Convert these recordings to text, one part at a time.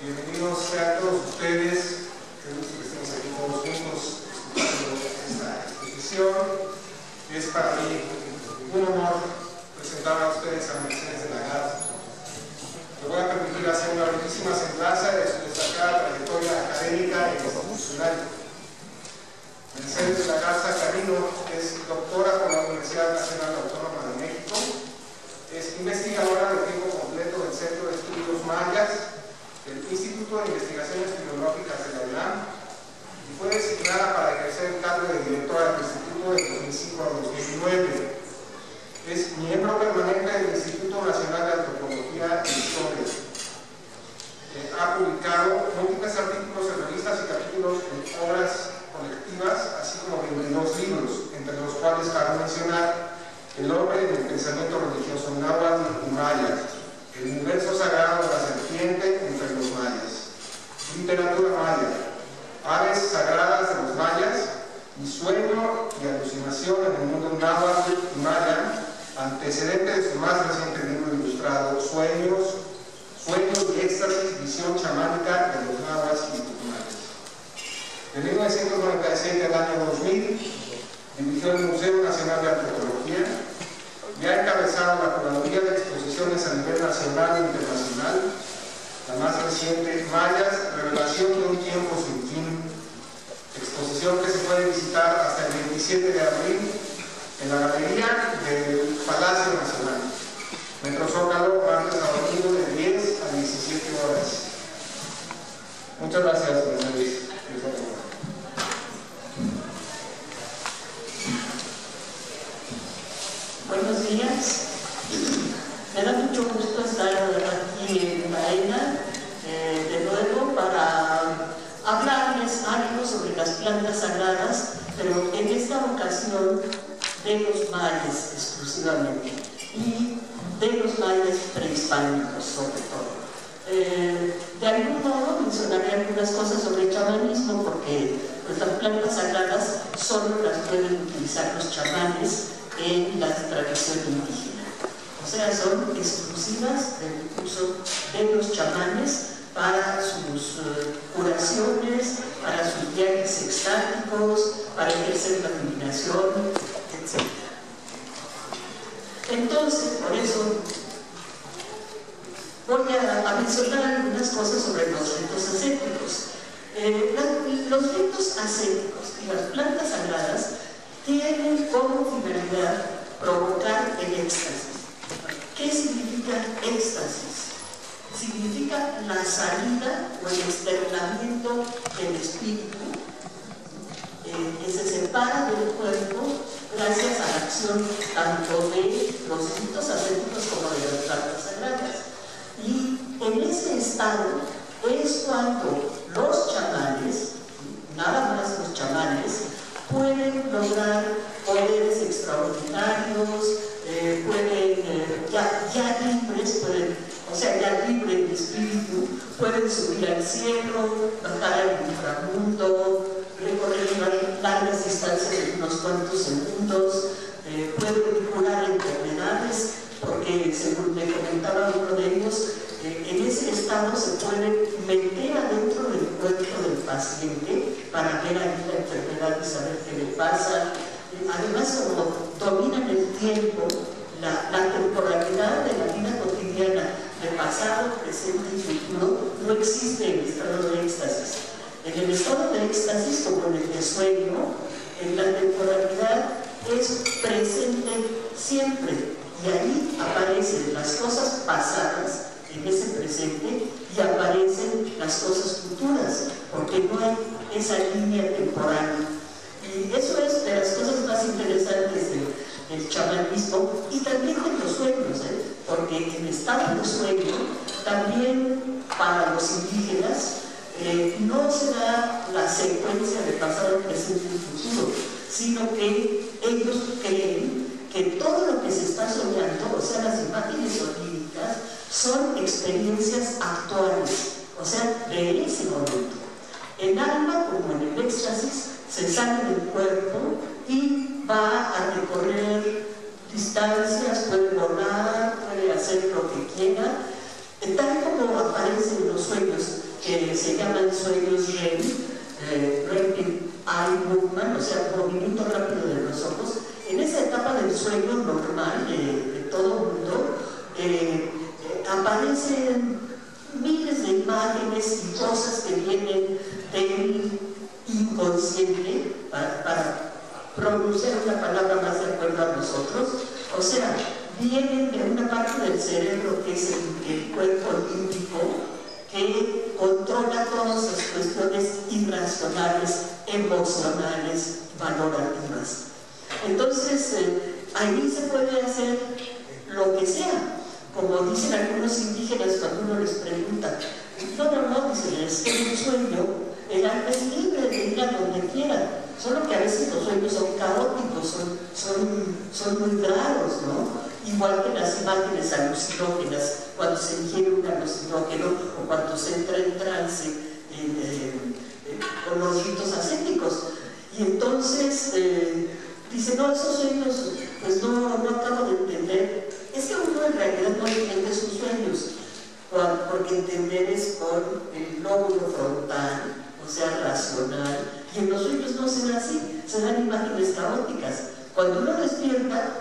Bienvenidos sean todos ustedes, qué gusto que estemos aquí todos juntos escuchando esta exposición. Es para mí un honor presentar a ustedes a Mercedes de la Garza. Me voy a permitir hacer una brevísima semblanza de su destacada trayectoria académica e institucional. Mercedes de la Garza Carino es doctora por la Universidad Nacional Autónoma de México, es investigadora de tiempo completo del Centro de Estudios Mayas del Instituto de Investigaciones Filológicas de la UNAM y fue designada para ejercer el cargo de directora del Instituto de 2005 a 2009. Es miembro permanente del Instituto Nacional de Antropología e Historia. Ha publicado múltiples artículos en revistas y capítulos en obras colectivas, así como 22 libros, entre los cuales cabe mencionar El hombre en el pensamiento religioso náhuatl y maya, El universo sagrado de la serpiente entre los mayas, Literatura maya, Aves sagradas de los mayas y Sueño y alucinación en el mundo náhuatl y maya, antecedente de su más reciente libro ilustrado Sueños y éxtasis, visión chamánica de los náhuatl y tucumanes. De 1997 al año 2000 dirigió el Museo Nacional de Antropología y ha encabezado la curaduría de exposiciones a nivel nacional e internacional, la más reciente, Mayas, Revelación de un tiempo sin fin, exposición que se puede visitar hasta el 27 de abril en la galería del Palacio Nacional, Metro Zócalo, martes a domingo de 10 a 17 horas. Muchas gracias, Mercedes. Buenos días. Me da mucho gusto estar aquí en la ENA de nuevo para hablarles algo sobre las plantas sagradas, pero en esta ocasión de los mayas exclusivamente y de los mayas prehispánicos sobre todo. De algún modo mencionaré algunas cosas sobre el chamanismo porque pues, las plantas sagradas solo las pueden utilizar los chamanes en la tradición indígena. O sea, son exclusivas del uso de los chamanes para sus curaciones, para sus viajes extáticos, para ejercer la adivinación, etc. Entonces, por eso voy a mencionar algunas cosas sobre los ritos ascéticos. Los ritos ascéticos y las plantas sagradas tienen como finalidad provocar el éxtasis. ¿Qué significa éxtasis? Significa la salida o el externamiento del espíritu que se separa del cuerpo gracias a la acción tanto de los ritos ascéticos como de las plantas sagradas. Y en ese estado es cuando los chamanes, nada más los chamanes, pueden lograr poderes extraordinarios, ya libres, ya libre el espíritu, pueden subir al cielo, bajar al inframundo, recorrer largas distancias en unos cuantos segundos, pueden curar enfermedades, porque según me comentaba uno de ellos, en ese estado se puede meter adentro del cuerpo del paciente para ver ahí la enfermedad y saber qué le pasa. Además, como dominan el tiempo, la temporalidad de la vida cotidiana de pasado, presente y futuro no existe en el estado de éxtasis. En el estado de éxtasis, como en el de sueño, la temporalidad es presente siempre y ahí aparecen las cosas pasadas en ese presente y aparecen las cosas futuras, porque no hay esa línea temporal. Y eso es de las cosas más interesantes del chamanismo y también de los sueños, porque en estado de sueño también para los indígenas no se da la secuencia de pasado, presente y futuro, sino que ellos creen que todo lo que se está soñando, o sea, las imágenes oníricas, son experiencias actuales, o sea, de ese momento. El alma, como en el éxtasis, se sale del cuerpo y va a recorrer distancias, puede volar, puede hacer lo que quiera, tal como aparece en los sueños. se llaman sueños REM, Rapid Eye Movement, o sea, movimiento rápido de los ojos. En esa etapa del sueño normal de todo el mundo, aparecen miles de imágenes y cosas que vienen del inconsciente para pronunciar una palabra más de acuerdo a nosotros. O sea, vienen de una parte del cerebro que es el cuerpo límbico, que controla todas las cuestiones irracionales, emocionales, valorativas. Entonces, ahí se puede hacer lo que sea. Como dicen algunos indígenas cuando uno les pregunta, no, dicen, es que en un sueño el alma es libre de ir a donde quiera, solo que a veces los sueños son caóticos, son muy raros, ¿no? Igual que las imágenes alucinógenas, cuando se ingiere un alucinógeno o cuando se entra en trance con los ritos ascéticos. Y entonces dice, no, esos sueños, pues no acabo de entender. Es que uno en realidad no entiende sus sueños, porque entender es con el lóbulo frontal, o sea, racional, y en los sueños no se da así, se dan imágenes caóticas. Cuando uno despierta,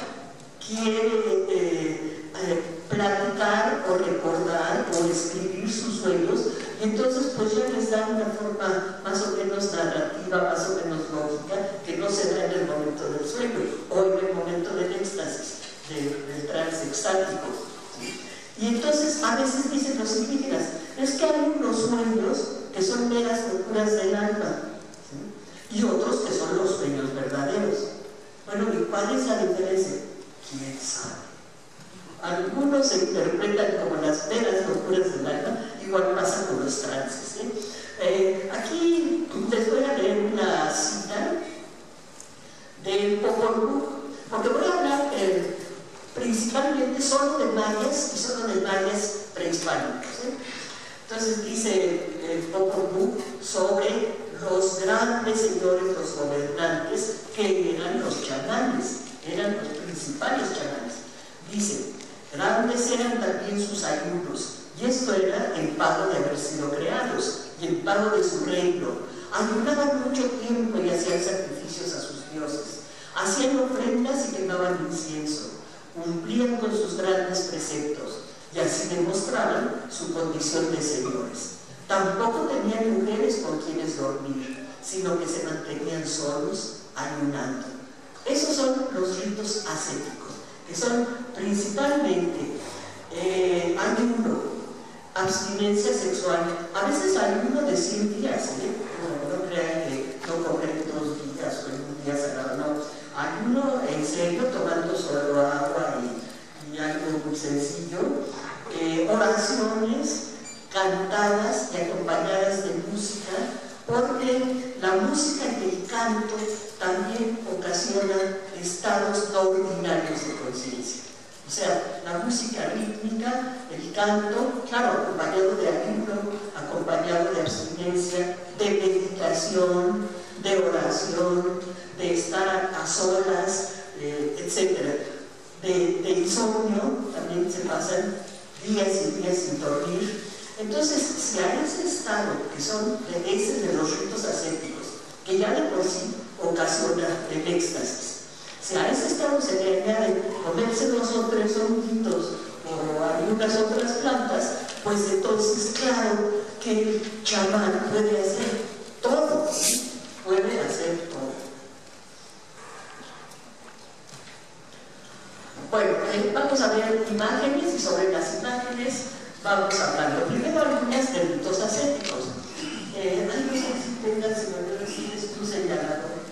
quiere platicar o recordar o escribir sus sueños, y entonces pues ya les da una forma más o menos narrativa, más o menos lógica, que no se da en el momento del sueño o en el momento del éxtasis, del trance extático. Y entonces a veces dicen los indígenas, es que hay unos sueños que son meras locuras del alma, ¿sí? Y otros que son los sueños verdaderos. Bueno, ¿y cuál es la diferencia? ¿Quién sabe? Algunos se interpretan como las meras locuras del alma, igual pasa con los trances, ¿sí? Aquí les voy a leer una cita del Popol Vuh, porque voy a hablar principalmente solo de mayas y solo de mayas prehispánicos, ¿sí? Entonces dice el Popol Vuh sobre los grandes señores, los gobernantes, que eran los chamanes, eran los principales chamanes. Dice, grandes eran también sus ayunos, y esto era en pago de haber sido creados, y en pago de su reino. Ayunaban mucho tiempo y hacían sacrificios a sus dioses, hacían ofrendas y quemaban incienso, cumplían con sus grandes preceptos, y así demostraban su condición de señores. Tampoco tenían mujeres con quienes dormir, sino que se mantenían solos, ayunando. Esos son los ritos ascéticos, que son principalmente ayuno, abstinencia sexual, a veces ayuno de 100 días, no crean que no comer 2 días o en un día sagrado, no. Ayuno en serio, tomando solo agua y algo muy sencillo, oraciones cantadas y acompañadas de música, porque la música y el canto también ocasionan estados no ordinarios de conciencia. O sea, la música rítmica, el canto, claro, acompañado de ayuno, acompañado de abstinencia, de meditación, de oración, de estar a solas, etc. De insomnio, también se pasan días y días sin dormir. Entonces, si a ese estado, que son de los ritos ascéticos, que ya de por sí ocasiona el éxtasis, si a ese estado se le añade comerse 2 o 3 honguitos o algunas otras plantas, pues entonces claro que el chamán puede hacer todo, ¿sí? Puede hacer todo. Bueno, vamos a ver imágenes y sobre las imágenes vamos hablando. Primero algunas de ritos ascéticos. Ay, no sé si tengas, si me recibes tu señalador.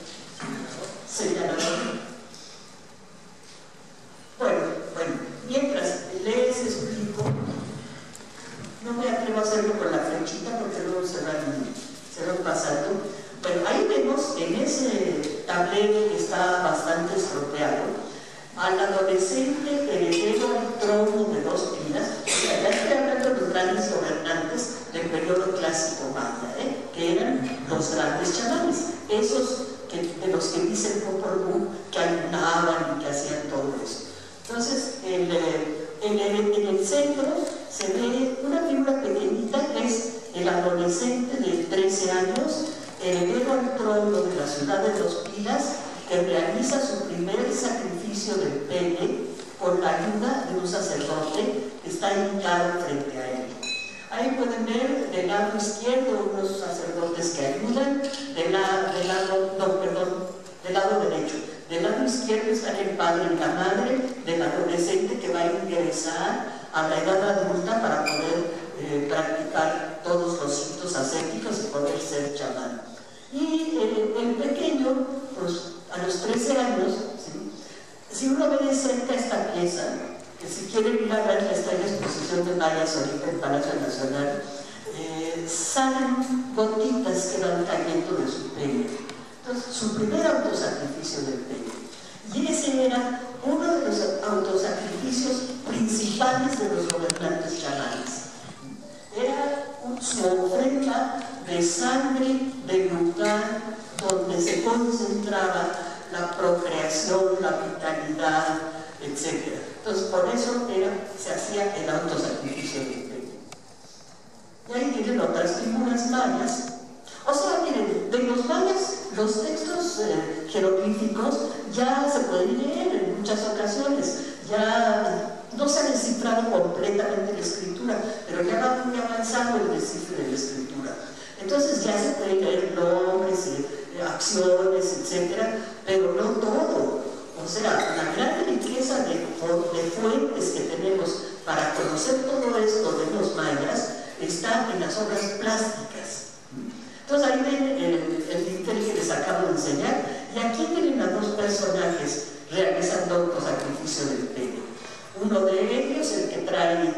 Bueno, mientras les explico, no me atrevo a hacerlo con la flechita porque luego se van pasando. Bueno, ahí vemos en ese tablero que está bastante estropeado al adolescente heredero al trono de 2 vidas. Ya estoy hablando de los grandes gobernantes del periodo clásico maya, que eran los grandes chamanes, esos de los que dicen Popol Vuh que ayunaban y que hacían todo eso. Entonces, en el centro se ve una figura pequeñita que es el adolescente adolescente de 13 años, heredero al trono de la ciudad de Los Pilas, que realiza su primer sacrificio del pene con la ayuda de un sacerdote que está hincado frente a él. Ahí pueden ver del lado izquierdo unos sacerdotes que ayudan, del lado derecho. Del lado izquierdo están el padre y la madre del adolescente que va a ingresar a la edad adulta para poder practicar todos los ritos ascéticos y poder ser chamán. Y el pequeño, pues a los 13 años, ¿sí? Si uno ve de cerca esta pieza, que si quieren ir a verla, está en la exposición de mayas ahorita en el Palacio Nacional, salen gotitas que van cayendo de su pene. Entonces, su primer autosacrificio del pene. Y ese era uno de los autosacrificios principales de los gobernantes chamanes. Era su ofrenda de sangre del lugar donde se concentraba la procreación, la vitalidad, etc. Entonces, por eso se hacía el autosacrificio del pene. Y ahí tienen otras figuras mayas. O sea, miren, de los mayas, los textos jeroglíficos ya se pueden leer en muchas ocasiones. Ya no se ha descifrado completamente la escritura, pero ya va muy avanzado el descifre de la escritura. Entonces ya se pueden leer nombres, acciones, etc., pero no todo. O sea, la gran riqueza de fuentes que tenemos para conocer todo esto de los mayas está en las obras plásticas. Entonces ahí ven el dintel que les acabo de enseñar, y aquí tienen a dos personajes realizando autosacrificio del pene. Uno de ellos, el que trae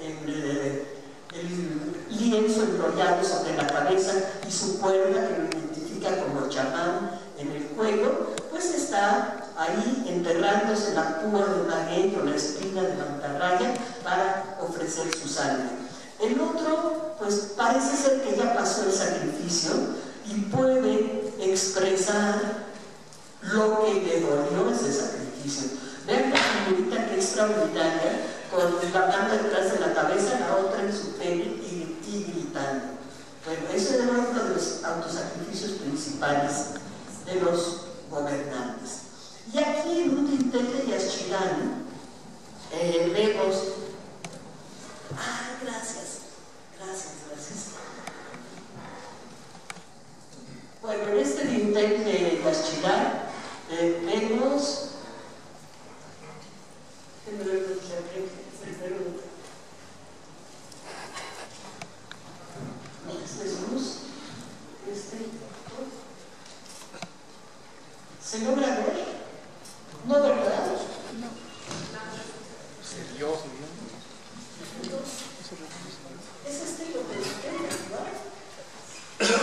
el lienzo enrollado sobre la cabeza y su cuerda, que lo identifica como chamán en el cuello, pues está ahí enterrándose la púa de maguey o la espina de mantarraya para ofrecer su sangre. El otro, pues parece ser que ya pasó el sacrificio y puede expresar lo que le dolió ese sacrificio. Vean la figurita que extraordinaria, con la mano detrás de la cabeza, la otra en su pene y gritando. Bueno, eso era uno de los autosacrificios principales de los gobernantes. Y aquí en un dintel de Yaxchilán vemos... gracias. Bueno, en este dintel de Yaxchilán vemos... Este es luz. ¿Se logra ver? ¿No, verdad? No. Se vio. Es este lo que usted, ¿verdad?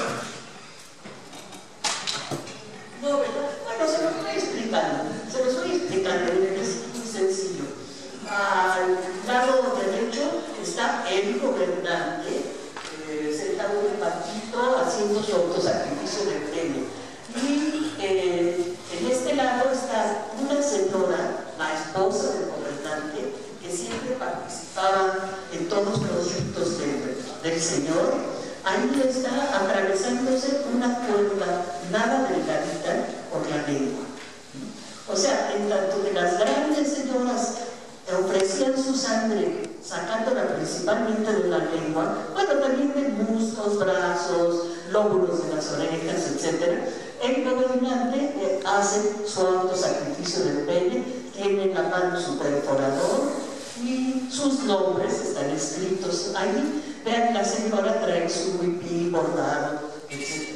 No, ¿verdad? Bueno, se lo estoy explicando, es muy sencillo. Al lado derecho está el gobernante, sentado en el banquito, haciendo su autosacrificio del pene. Y en este lado está una señora, la esposa del gobernante, que siempre participaba en todos los ritos del Señor. Ahí está atravesándose una cuerda nada delgadita por la lengua. O sea, en tanto que las grandes señoras ofrecían su sangre, sacándola principalmente de la lengua, bueno, también de muslos, brazos, lóbulos de las orejas, etc., el gobernante hace su autosacrificio del pene, tiene en la mano su perforador y sus nombres están escritos ahí. Vean, la señora trae su huipí bordado, etc.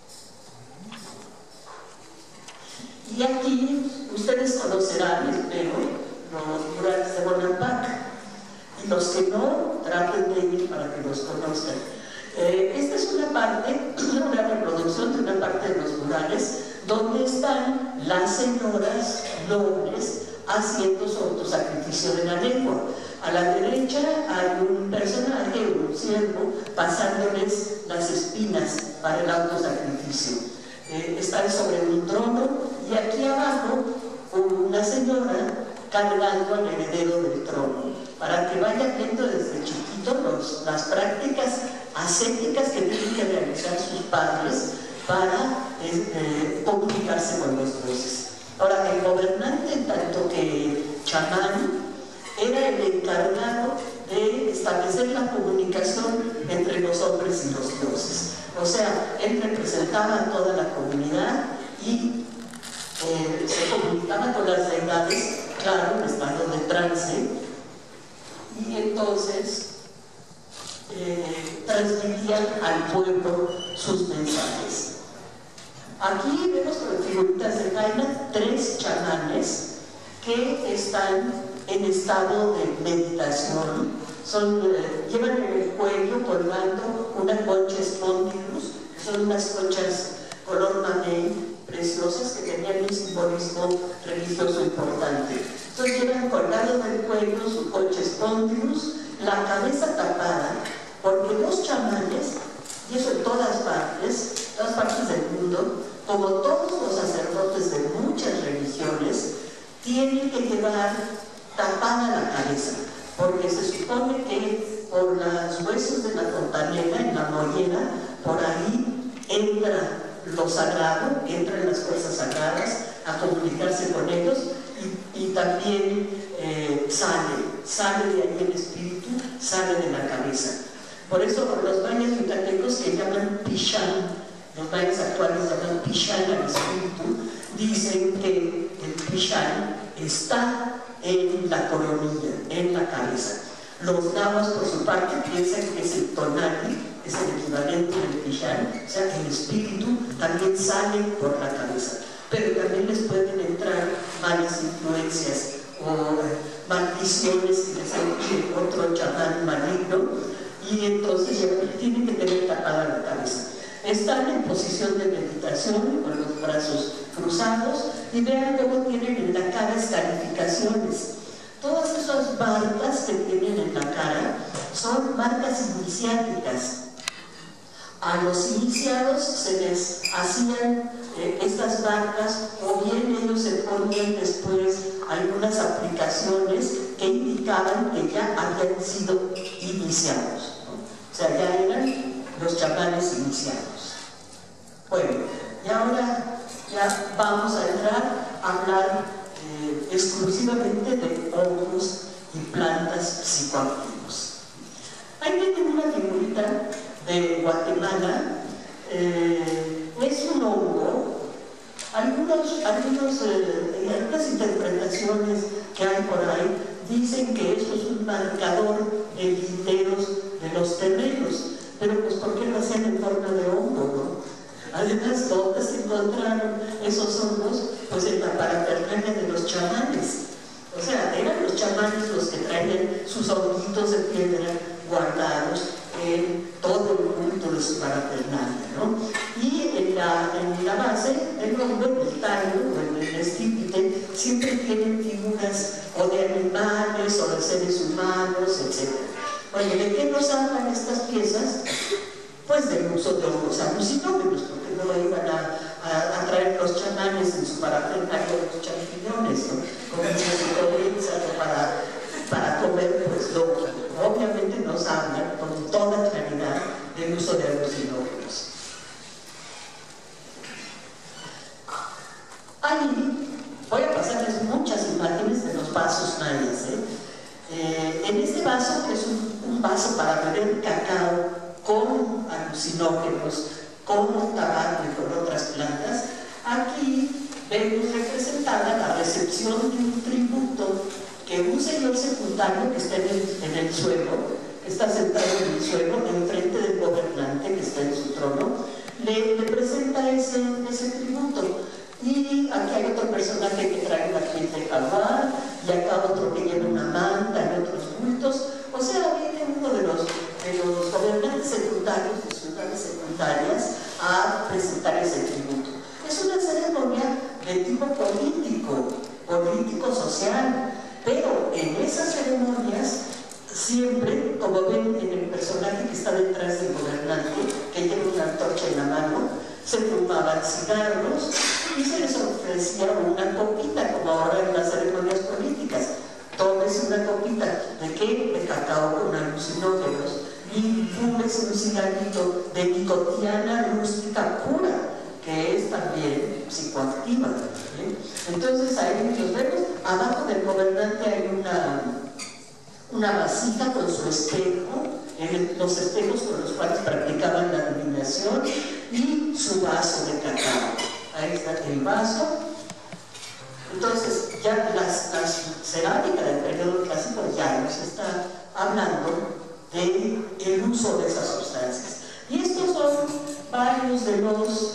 Y aquí ustedes conocerán, espero, los murales de Bonampak, y los que no, traten de ir para que los conozcan. Esta es una parte, una reproducción de una parte de los murales donde están las señoras nobles haciendo su autosacrificio de la lengua. A la derecha hay un personaje, un siervo, pasándoles las espinas para el autosacrificio. Están sobre un trono y aquí abajo una señora cargando al heredero del trono, para que vaya viendo desde chiquito las prácticas ascéticas que tienen que realizar sus padres para comunicarse con los dioses. Ahora, el gobernante, tanto que chamán, era el encargado de establecer la comunicación entre los hombres y los dioses. O sea, él representaba a toda la comunidad y se comunicaba con las deidades, claro, en estado de trance, y entonces transmitían al pueblo sus mensajes. Aquí vemos con figuritas de Jaina 3 chamanes que están en estado de meditación. Llevan en el cuello colgando una concha espondylus, son unas conchas color mamey preciosas que tenían un simbolismo religioso importante. Entonces llevan colgado del cuello su concha espondylus, la cabeza tapada, porque los chamanes, y eso en todas partes del mundo, como todos los sacerdotes de muchas religiones, tienen que llevar tapada la cabeza, porque se supone que por los huesos de la fontanela, en la mollera, por ahí entra lo sagrado, entran las fuerzas sagradas a comunicarse con ellos y también sale de ahí el espíritu, sale de la cabeza. Por eso los mayas yucatecos que llaman Pichán, los mayas actuales llaman Pichán al espíritu, dicen que el Pichán está en la coronilla, en la cabeza. Los nahuas, por su parte, piensan que es el tonali, es el equivalente del Pichán, o sea, el espíritu también sale por la cabeza. Pero también les pueden entrar malas influencias o maldiciones que les eche otro chamán maligno, y entonces tienen que tener tapada la cabeza. Están en posición de meditación con los brazos cruzados y vean cómo tienen en la cara escarificaciones. Todas esas marcas que tienen en la cara son marcas iniciáticas. A los iniciados se les hacían estas marcas, o bien ellos se ponían después algunas aplicaciones que indicaban que ya habían sido iniciados, ¿no? O sea, ya eran los chamanes iniciados. Bueno, y ahora ya vamos a entrar a hablar exclusivamente de hongos y plantas psicoactivos. Ahí tienen una figurita de Guatemala. Es un hongo. Algunas interpretaciones que hay por ahí dicen que esto es un marcador de linderos de los terrenos, pero pues ¿por qué lo hacían en forma de hongo, no? Además, ¿dónde se encontraron esos hongos? Pues en la parafernalia de los chamanes. O sea, eran los chamanes los que traían sus honguitos de piedra guardados en todo el culto de su parafernalia, ¿no? Y en la base, el hongo, en el tallo, en el estípite, siempre tienen figuras o de animales o de seres humanos, etc. Oye, ¿de qué nos hablan estas piezas? Pues del uso de hongos alucinógenos, porque no iban a traer los chamanes en su parafernalia de los champiñones, ¿no? Como para comer, pues lo obviamente nos hablan con toda claridad del uso de alucinógenos. Ahí voy a pasarles muchas imágenes de los vasos mayas. En este vaso, que es un vaso para beber cacao con alucinógenos, con tabaco y con otras plantas, aquí vemos representada la recepción de un tributo que un señor secundario que está en el suelo, que está sentado en el suelo, enfrente del gobernante que está en su trono, le presenta ese tributo. Y aquí hay otro personaje que trae una piel de jaguar, y acá otro que lleva una manta y otros bultos. O sea, viene uno de los gobernantes secundarios de ciudades secundarias a presentar ese tributo. Es una ceremonia de tipo político-social, pero en esas ceremonias siempre, como ven en el personaje que está detrás del gobernante, que lleva una antorcha en la mano, se fumaban cigarros y se les ofrecía una copita, como ahora en las ceremonias políticas. Tómese una copita. ¿De qué? De cacao con alucinógenos. y fumes un cigarrito de nicotiana rústica pura, que es también psicoactiva. Entonces ahí los vemos, abajo del gobernante hay una vasija con su espejo, los espejos con los cuales practicaban la adivinación, y su vaso de cacao. Ahí está el vaso. Entonces ya la cerámica del periodo clásico ya nos está hablando del uso de esas sustancias. Y estos son varios de los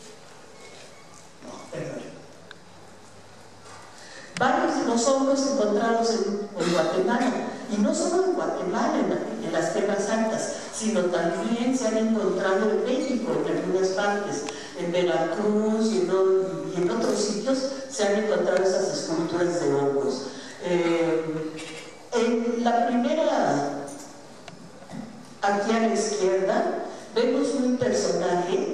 hongos encontrados en Guatemala, y no solo en Guatemala, en las tierras altas, sino también se han encontrado en México, en algunas partes, en Veracruz y en otros sitios se han encontrado esas esculturas de hongos. En la primera, aquí a la izquierda, vemos un personaje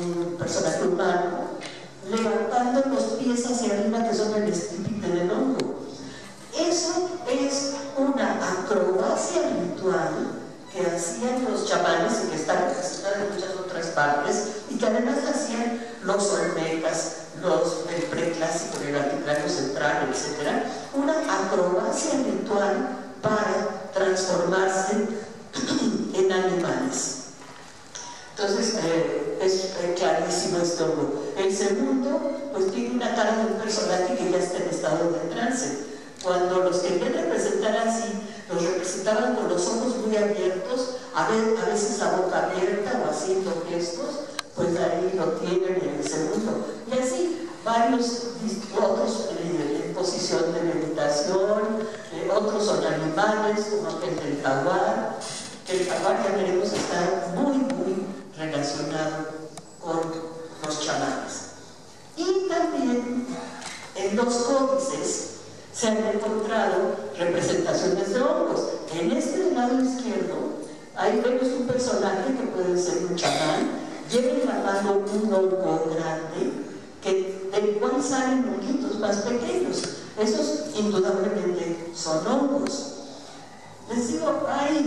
humano, levantando los pies hacia arriba, que son el estípite del hongo. Eso es una acrobacia ritual que hacían los chamanes, y que está representada en muchas otras partes, y que además hacían los olmecas, los del preclásico, del altiplano central, etc. Una acrobacia ritual para transformarse en animales. Entonces, es clarísimo este hongo. El segundo, pues tiene una cara de un personaje que ya está en estado de trance. Cuando los querían representar así, los representaban con los ojos muy abiertos, a veces la boca abierta o haciendo gestos, pues ahí lo tienen en el segundo. Y así, varios otros en posición de meditación, otros son animales, como el del jaguar, que el jaguar ya veremos está muy relacionado con los chamanes. Y también en los códices se han encontrado representaciones de hongos. En este lado izquierdo, ahí vemos un personaje que puede ser un chamán, lleva en la mano un hongo grande, del cual salen honguitos más pequeños. Esos indudablemente son hongos. Les digo,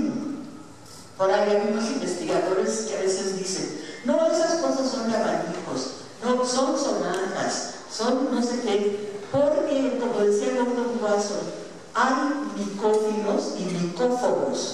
por ahí hay unos investigadores que a veces dicen, no, esas cosas son abanicos, no, son sonajas, son no sé qué, porque, como decía Gordon Wasson, hay micófilos y micófobos.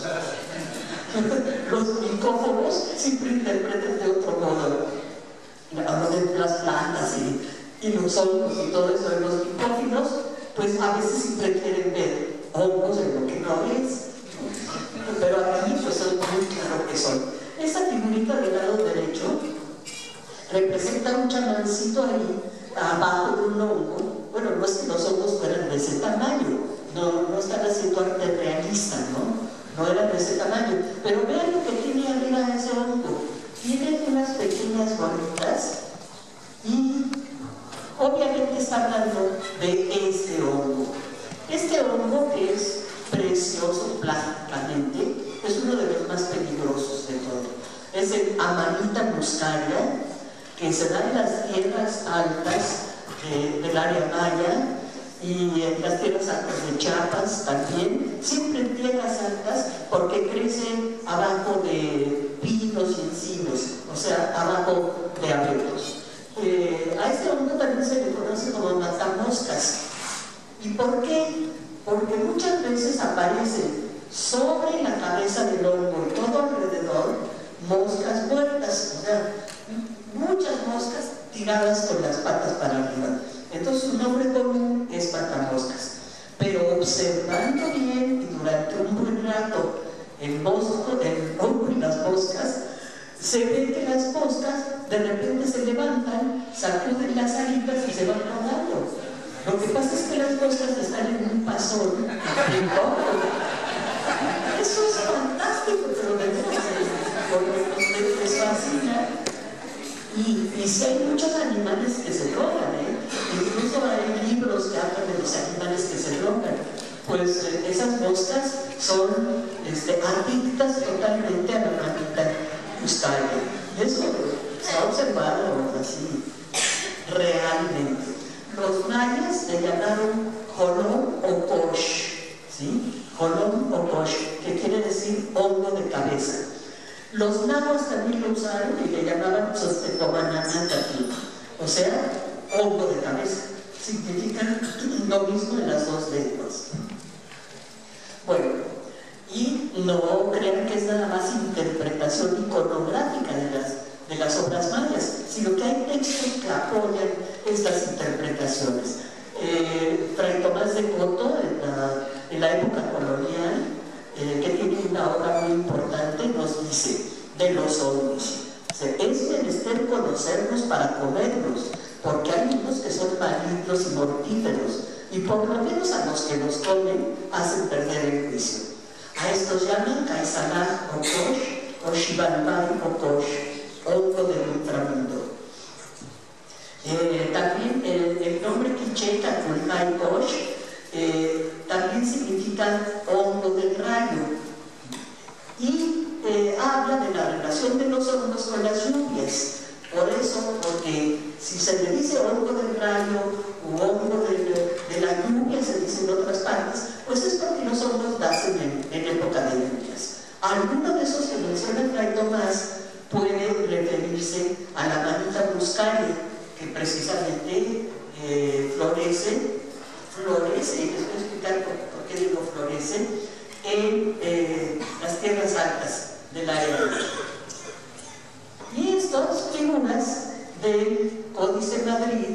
Los micófobos siempre interpretan de otro modo. Hablo de las plantas y los hongos y todo eso. De los micófilos, pues a veces siempre quieren ver hongos en lo que no es. Pero aquí pues son muy claro que son. Esa figurita del lado derecho representa un chamancito ahí abajo de un hongo. Bueno, no es que los hongos fueran de ese tamaño, no están haciendo arte realista, no eran de ese tamaño, pero vean lo que tiene arriba ese hongo. Tiene unas pequeñas bolitas y obviamente está hablando de este hongo. Este hongo, que es precioso plásticamente, es uno de los más peligrosos de todo. Es el Amanita muscaria, que se da en las tierras altas del área maya y en las tierras altas de Chiapas también, siempre en tierras altas, porque crece abajo de pinos y encinos, o sea, abajo de abetos. A este hongo también se le conoce como matamoscas. ¿Y por qué? Porque muchas veces aparecen sobre la cabeza del hongo y todo alrededor moscas muertas, o sea, muchas moscas tiradas con las patas para arriba. Entonces su nombre común es matamoscas. Pero observando bien y durante un buen rato el hongo y las moscas, se ve que las moscas de repente se levantan, sacuden las alitas y se van rodando. Lo que pasa es que las moscas están en un pasón eso es fantástico, pero de verdad, porque les fascina. Y si hay muchos animales que se drogan, incluso hay libros que hablan de los animales que se drogan. Pues esas moscas son adictas totalmente a la Amanita muscaria. Y eso se ha observado así, realmente. Los mayas le llamaron Joló o Kosh, ¿sí? Colón o Kosh, que quiere decir hongo de cabeza. Los nahuas también lo usaron y le llamaban Xostecomananacatl, o sea, hongo de cabeza. Significan lo mismo en las dos lenguas. Bueno, y no crean que es nada más interpretación iconográfica de las obras mayas, sino que hay textos que apoyan estas interpretaciones. Fray Tomás de Coto, en la época colonial, que tiene una obra muy importante, nos dice de los hongos: es menester conocerlos para comerlos, porque hay unos que son malignos y mortíferos, y por lo menos a los que los comen hacen perder el juicio. A estos llaman Kaisanaj o Kosh, o Shivalbai o Kosh, hongo del inframundo. También el nombre quiché, Taculmay Kosh, también significa hongo del rayo, y habla de la relación de los hongos con las lluvias. Por eso, porque si se le dice hongo del rayo o hongo de la lluvia, se dice en otras partes, pues es porque los hongos nacen en época de lluvias. Alguno de esos que menciona Fray Tomás puede referirse a la manita muscaria, que precisamente florece, y les voy a explicar por qué digo florece, en las tierras altas de la era. Y estas figuras del Códice Madrid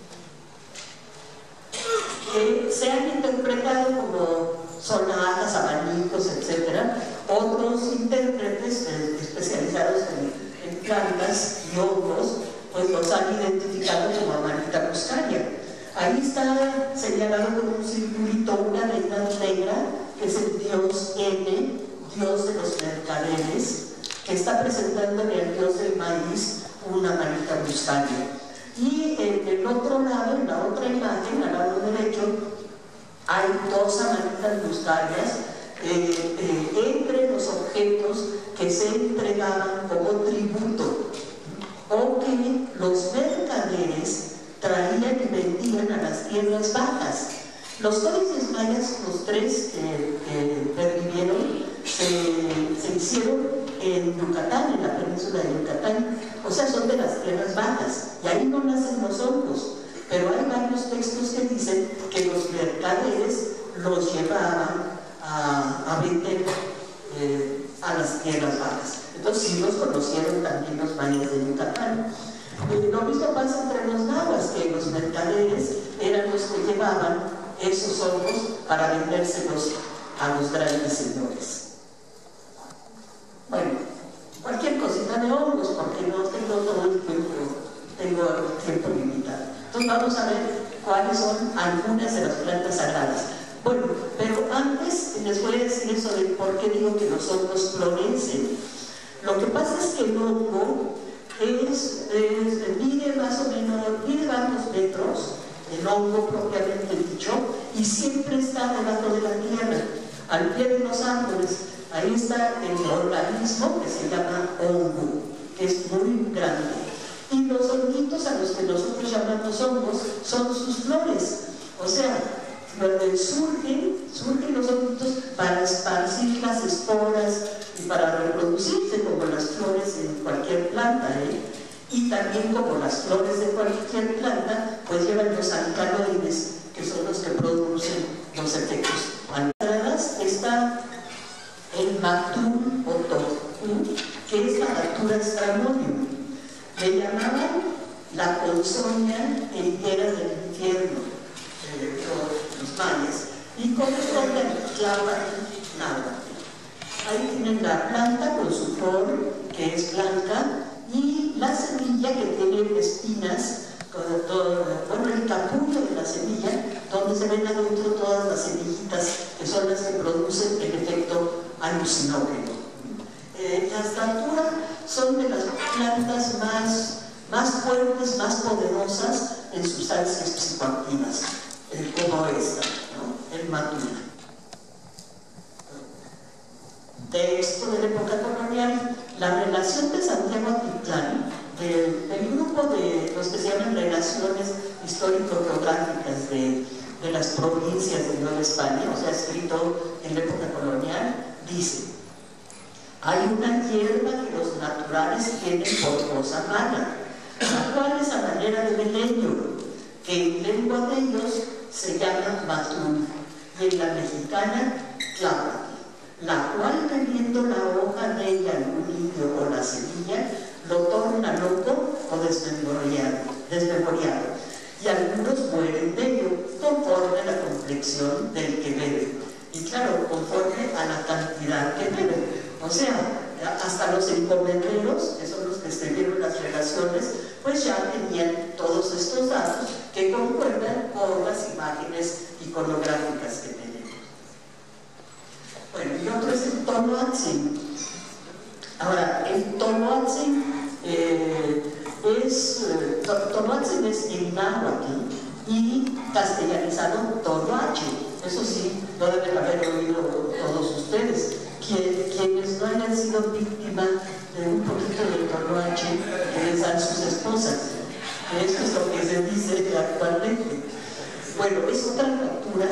se han interpretado como sonatas, abanicos, etc. Otros intérpretes especializados en plantas y hongos, pues los han identificado como manita muscaria. Ahí está señalado con un circulito una reina negra, que es el dios N, dios de los mercaderes, que está presentándole al dios del maíz una manita muscaria. Y en el otro lado, en la otra imagen, al lado derecho, hay dos manitas muscarias entre los objetos que se entregaban como tributo, o que los mercaderes traían y vendían a las tierras bajas. Los códices mayas, los tres que pervivieron, se hicieron en Yucatán, en la península de Yucatán, o sea, son de las tierras bajas, y ahí no nacen los hongos, pero hay varios textos que dicen que los mercaderes los llevaban a vender a las tierras bajas. Entonces sí los conocieron también los mayas de Yucatán. Lo mismo pasa entre los nahuas, que los mercaderes eran los que llevaban esos hongos para vendérselos a los grandes señores. Bueno, cualquier cosita de hongos, porque no tengo todo el tiempo, tengo el tiempo limitado. Entonces vamos a ver cuáles son algunas de las plantas sagradas. Bueno, pero antes les voy a decir eso de por qué digo que los hongos florecen. Lo que pasa es que el hongo mide más o menos, mide varios metros, el hongo propiamente dicho, y siempre está debajo de la tierra, al pie de los árboles. Ahí está el organismo que se llama hongo, que es muy grande. Y los honguitos a los que nosotros llamamos hongos son sus flores. O sea, surgen los honguitos para esparcir las esporas y para reproducirse como las flores en cualquier planta, y también como las flores de cualquier planta, pues llevan los alcaloides, que son los que producen los efectos. Atrás está el matul o tofu, que es la Datura stramonium. Le llamaban la ponzoña entera del infierno, los mayas, y corresponde al Tláhuatl náhuatl. Ahí tienen la planta con su flor, que es blanca, y la semilla que tiene espinas, bueno, el capullo de la semilla, donde se ven adentro todas las semillitas, que son las que producen el efecto alucinógeno. Las Datura son de las plantas más fuertes, más poderosas en sustancias psicoactivas, como esta, ¿no? El matul. Texto de la época colonial, la relación de Santiago Atitlán, del grupo de los que se llaman relaciones histórico-geográficas de de las provincias de Nueva España, o sea, escrito en la época colonial, dice: hay una hierba que los naturales tienen por cosa mala, la cual es a manera de beleño, que en lengua de ellos se llama matul, y en la mexicana tláhuatl, la cual teniendo la hoja de ella algún indio o la semilla, lo torna loco o desmemoriado, y algunos mueren de ello, conforme a la complexión del que bebe, y claro, conforme a la cantidad que bebe. O sea, hasta los encomenderos, que son los que escribieron las relaciones, pues ya tenían todos estos datos que concuerdan con las imágenes iconográficas que tenemos. Bueno, y otro es el Toloatzin. Ahora, el Toloatzin Toloatzin es en náhuatl y castellanizado Toloache. Eso sí, lo deben haber oído todos ustedes. Quienes no hayan sido víctimas de un poquito de Toloache que les dan sus esposas. Esto es lo que se dice actualmente. Bueno, es otra cultura.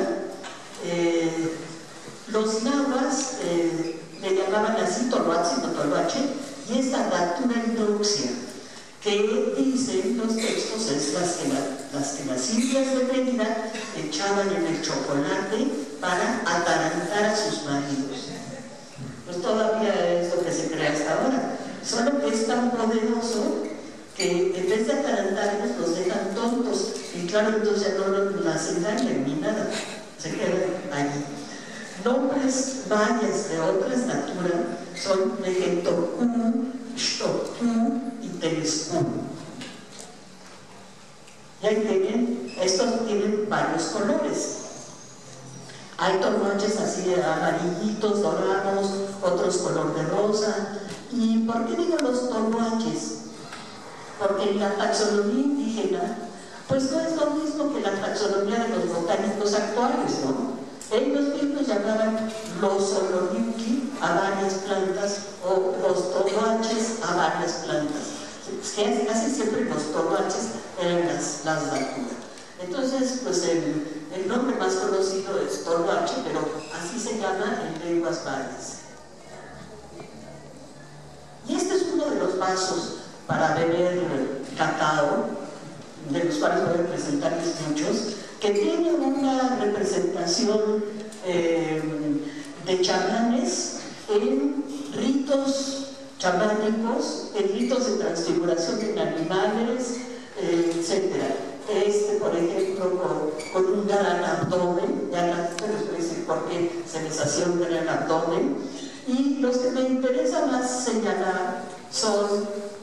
Los nahuas le llamaban así Toloatzin o Toloache, y esta datura hidroxia que dicen los textos es las que las indias de Mérida echaban en el chocolate para atarantar a sus maridos. Pues todavía es lo que se cree hasta ahora, solo que es tan poderoso que en vez de atarantarlos los dejan tontos, y claro, entonces ya no las engañan ni nada, se quedan allí. Nombres mayas de otras naturas son Mejentocú, Xtocú y Telescú. Y ahí tienen, estos tienen varios colores. Hay toloaches así amarillitos, dorados, otros color de rosa. ¿Y por qué digo los toloaches? Porque en la taxonomía indígena, pues no es lo mismo que la taxonomía de los botánicos actuales, ¿no? Ellos mismos llamaban los oloriuki a varias plantas o los toloaches a varias plantas. Casi siempre los toloaches eran las dacuras. Entonces, pues el nombre más conocido es toloache, pero así se llama en lenguas mayas. Y este es uno de los vasos para beber cacao, de los cuales voy a presentarles muchos, que tiene una representación de chamanes en ritos chamánicos, en ritos de transfiguración en animales, etc. Por ejemplo, con un gran abdomen, ya les voy a decir por qué se les hacía un gran abdomen, y los que me interesa más señalar son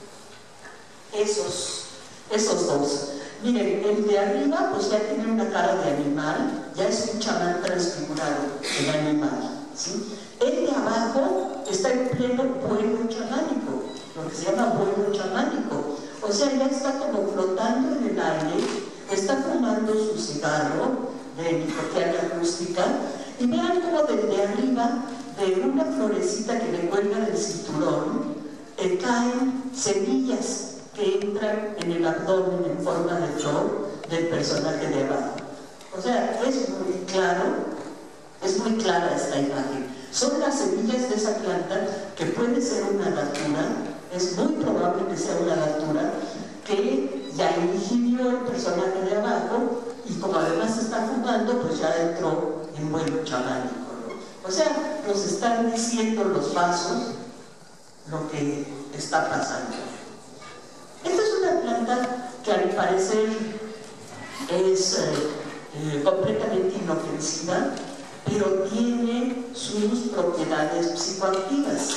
esos dos. Miren, el de arriba pues ya tiene una cara de animal, ya es un chamán transfigurado, el animal, ¿sí? El de abajo está en pleno vuelo chamánico, lo que se llama vuelo chamánico. O sea, ya está como flotando en el aire, está fumando su cigarro de nicotiana acústica, y vean cómo desde arriba, de una florecita que le cuelga del cinturón, caen semillas que entran en el abdomen en forma de flor del personaje de abajo. O sea, es muy clara esta imagen. Son las semillas de esa planta que puede ser una datura, es muy probable que sea una datura, que ya ingirió el personaje de abajo, y como además está fumando, pues ya entró en vuelo chamánico, ¿no? O sea, nos están diciendo los vasos lo que está pasando. Esta es una planta que al parecer es completamente inofensiva, pero tiene sus propiedades psicoactivas.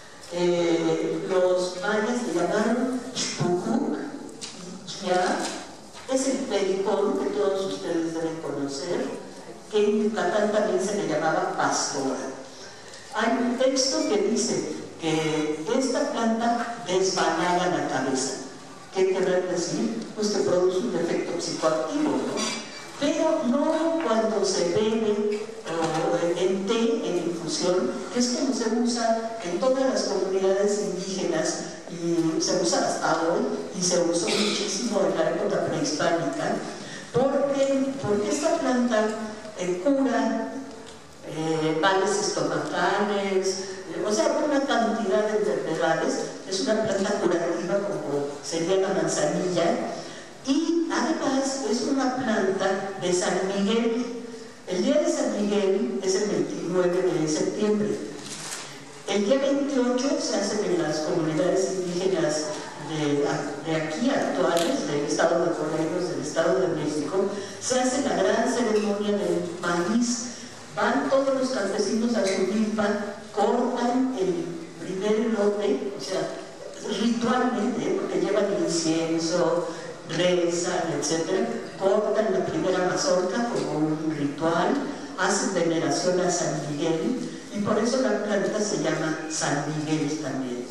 Los mayas le llamaron Xpucuc, y ya es el pericón que todos ustedes deben conocer, que en Yucatán también se le llamaba pastora. Hay un texto que dice que esta planta desvanaba la cabeza. ¿Qué querrá decir? Pues que produce un efecto psicoactivo, ¿no? Pero no cuando se bebe en té, en infusión, que es como se usa en todas las comunidades indígenas, y se usa hasta hoy, y se usó muchísimo en la época prehispánica, Porque esta planta cura males estomacales, o sea, una cantidad de enfermedades. Es una planta curativa como sería la manzanilla, y además es una planta de San Miguel. El día de San Miguel es el 29 de septiembre. El día 28 se hacen en las comunidades indígenas de aquí actuales, del estado de Morelos, del estado de México, se hace la gran ceremonia del maíz. Van todos los campesinos a su milpa, cortan el primer elote, o sea, ritualmente, porque llevan incienso, rezan, etc. Cortan la primera mazorca como un ritual, hacen veneración a San Miguel, y por eso la planta se llama San Miguel también.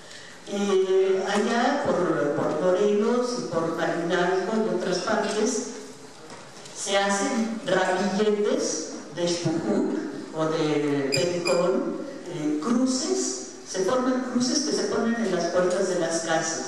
Allá por Morelos y por Marinalco y otras partes se hacen ramilletes de Xpucuc o de Pericón, cruces, se forman cruces que se ponen en las puertas de las casas.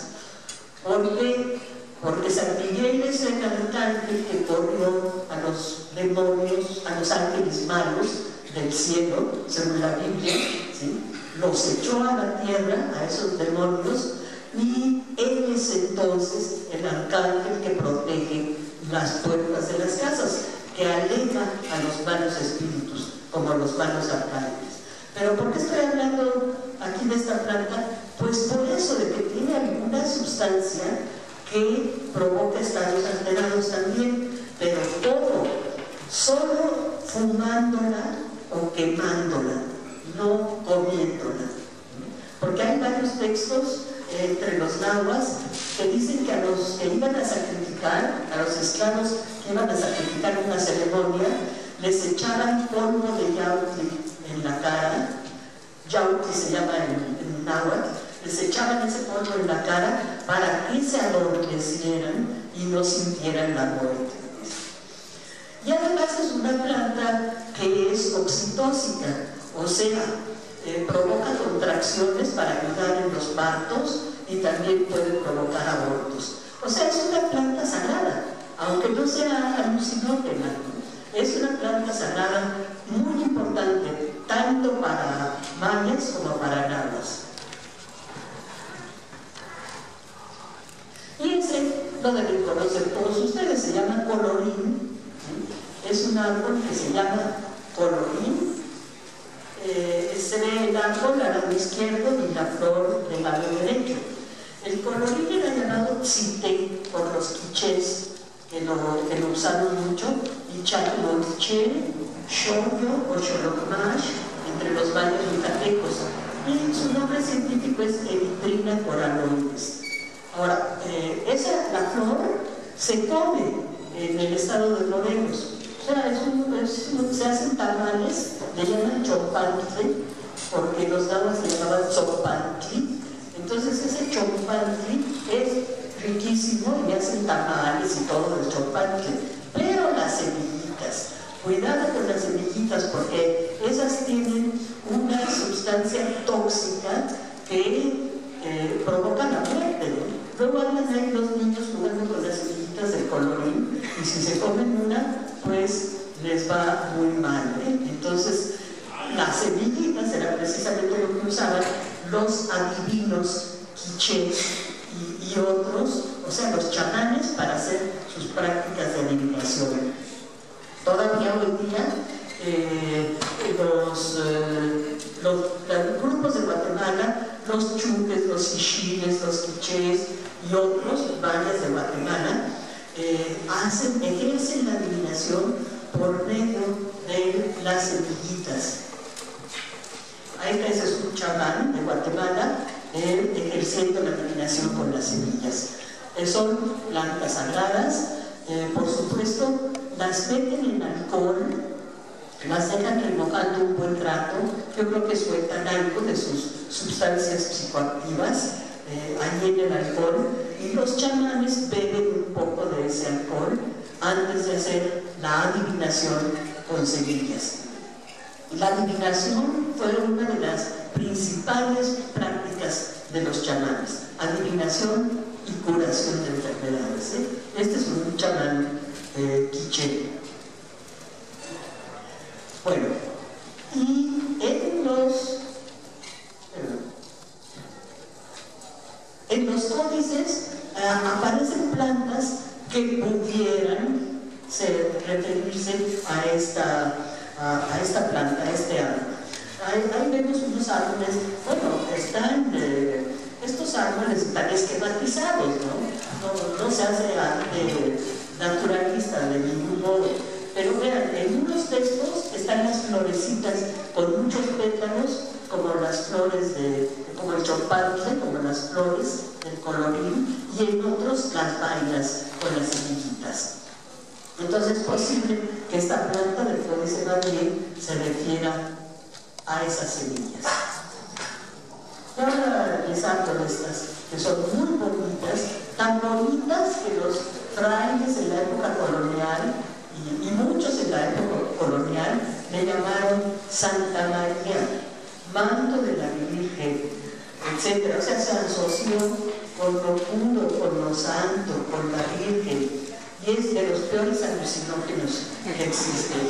Porque San Miguel es el cantante que corrió a los demonios, a los ángeles malos del cielo, según la Biblia, ¿sí? Los echó a la tierra, a esos demonios, y él es entonces el arcángel que protege las puertas de las casas, que aleja a los malos espíritus, como los malos arcángeles. Pero ¿por qué estoy hablando aquí de esta planta? Pues por eso, de que tiene alguna sustancia que provoca estados alterados también, pero todo, solo fumándola o quemándola, no comiéndola. Porque hay varios textos entre los nahuas que dicen que a los que iban a sacrificar, a los esclavos que iban a sacrificar una ceremonia, les echaban polvo de yautli en la cara. Yautli se llama en náhuatl. Les echaban ese polvo en la cara para que se adormecieran y no sintieran la muerte. Y además es una planta que es oxitóxica, o sea, provoca contracciones para ayudar en los partos y también puede provocar abortos. O sea, es una planta sagrada, aunque no sea alucinógena. Es una planta sagrada muy importante, tanto para mayas como para nahuas. Y ese lo deben conocer todos ustedes, se llama colorín, ¿sí? Es un árbol que se llama colorín. Se ve el árbol al lado izquierdo y la flor del lado derecho. El colorín era llamado tzite por los quichés, que lo usaron mucho, y chacumotiche, xoyo o xolocmash, entre los valles yucatecos. Y su nombre científico es Erythrina coraloides. Ahora, la flor se come en el estado de Morelos. O sea, se hacen tamales, le llaman chopantli, porque los nahuas le llamaban zopantli. Entonces ese chopantli es riquísimo y hacen tamales y todo el chopantli. Pero las semillitas, cuidado con las semillitas, porque esas tienen una sustancia tóxica que provoca la muerte, ¿no? Luego andan ahí los niños jugando con las semillitas del colorín, y si se comen una, pues les va muy mal, ¿eh? Entonces, las semillitas era precisamente lo que usaban los adivinos quichés y otros, o sea, los chamanes, para hacer sus prácticas de adivinación. Todavía hoy día, los grupos de Guatemala, los chuques, los ixines, los quichés y otros mayas de Guatemala, ejercen la adivinación por medio de las semillitas. Ahí es un chamán de Guatemala ejerciendo la adivinación con las semillas. Son plantas sagradas, por supuesto, las meten en alcohol, las dejan remojando un buen rato. Yo creo que sueltan algo de sus sustancias psicoactivas ahí en el alcohol, y los chamanes beben un poco de ese alcohol antes de hacer la adivinación con semillas. La adivinación fue una de las principales prácticas de los chamanes: adivinación y curación de enfermedades, ¿eh? Este es un chamán quiché. Bueno, y en los códices aparecen plantas que pudieran referirse a esta planta, a este árbol. Ahí vemos unos árboles, bueno, estos árboles están esquematizados, no se hace arte naturalista de ningún modo. Pero vean, en unos de estos están las florecitas con muchos pétalos, como las flores como el chompante, como las flores del colorín, y en otros las vainas con las semillitas. Entonces es posible que esta planta de flores de Gabriel se refiera a esas semillas. Y ahora les hablo de estas, que son muy bonitas, tan bonitas que los frailes en la época colonial y muchos en la época colonial le llamaron Santa María, manto de la Virgen, etc. O sea, se asoció con lo puro, con lo santo, con la Virgen, y es de los peores alucinógenos que existen.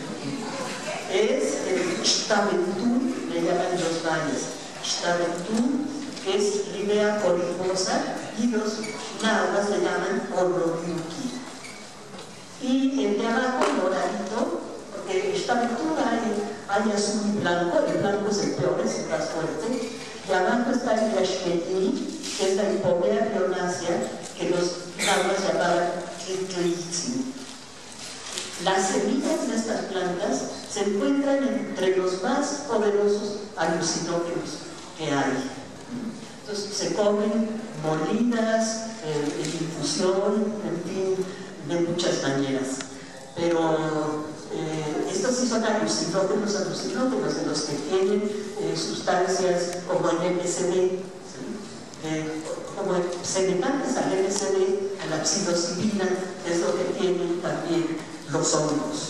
Es el Xtaventún, le llaman los valles, Xtaventún, que es Libea coricosa, y los nahuas le llaman Oloriuki. Y el de abajo, moradito, porque Xtaventún hay azul y blanco, el blanco es el peor, es el más fuerte, y abajo está el Yaxquetí, que es la hipomea violácea, que los nahuas llamaban Tlitlitzi. Las semillas de estas plantas se encuentran entre los más poderosos alucinógenos que hay. Entonces se comen molidas, en infusión, en fin, de muchas maneras. Pero estos sí son alucinógenos de los que tienen sustancias como el MSD, como semejantes al MSD, a la psilocibina, que es lo que tienen también los hongos.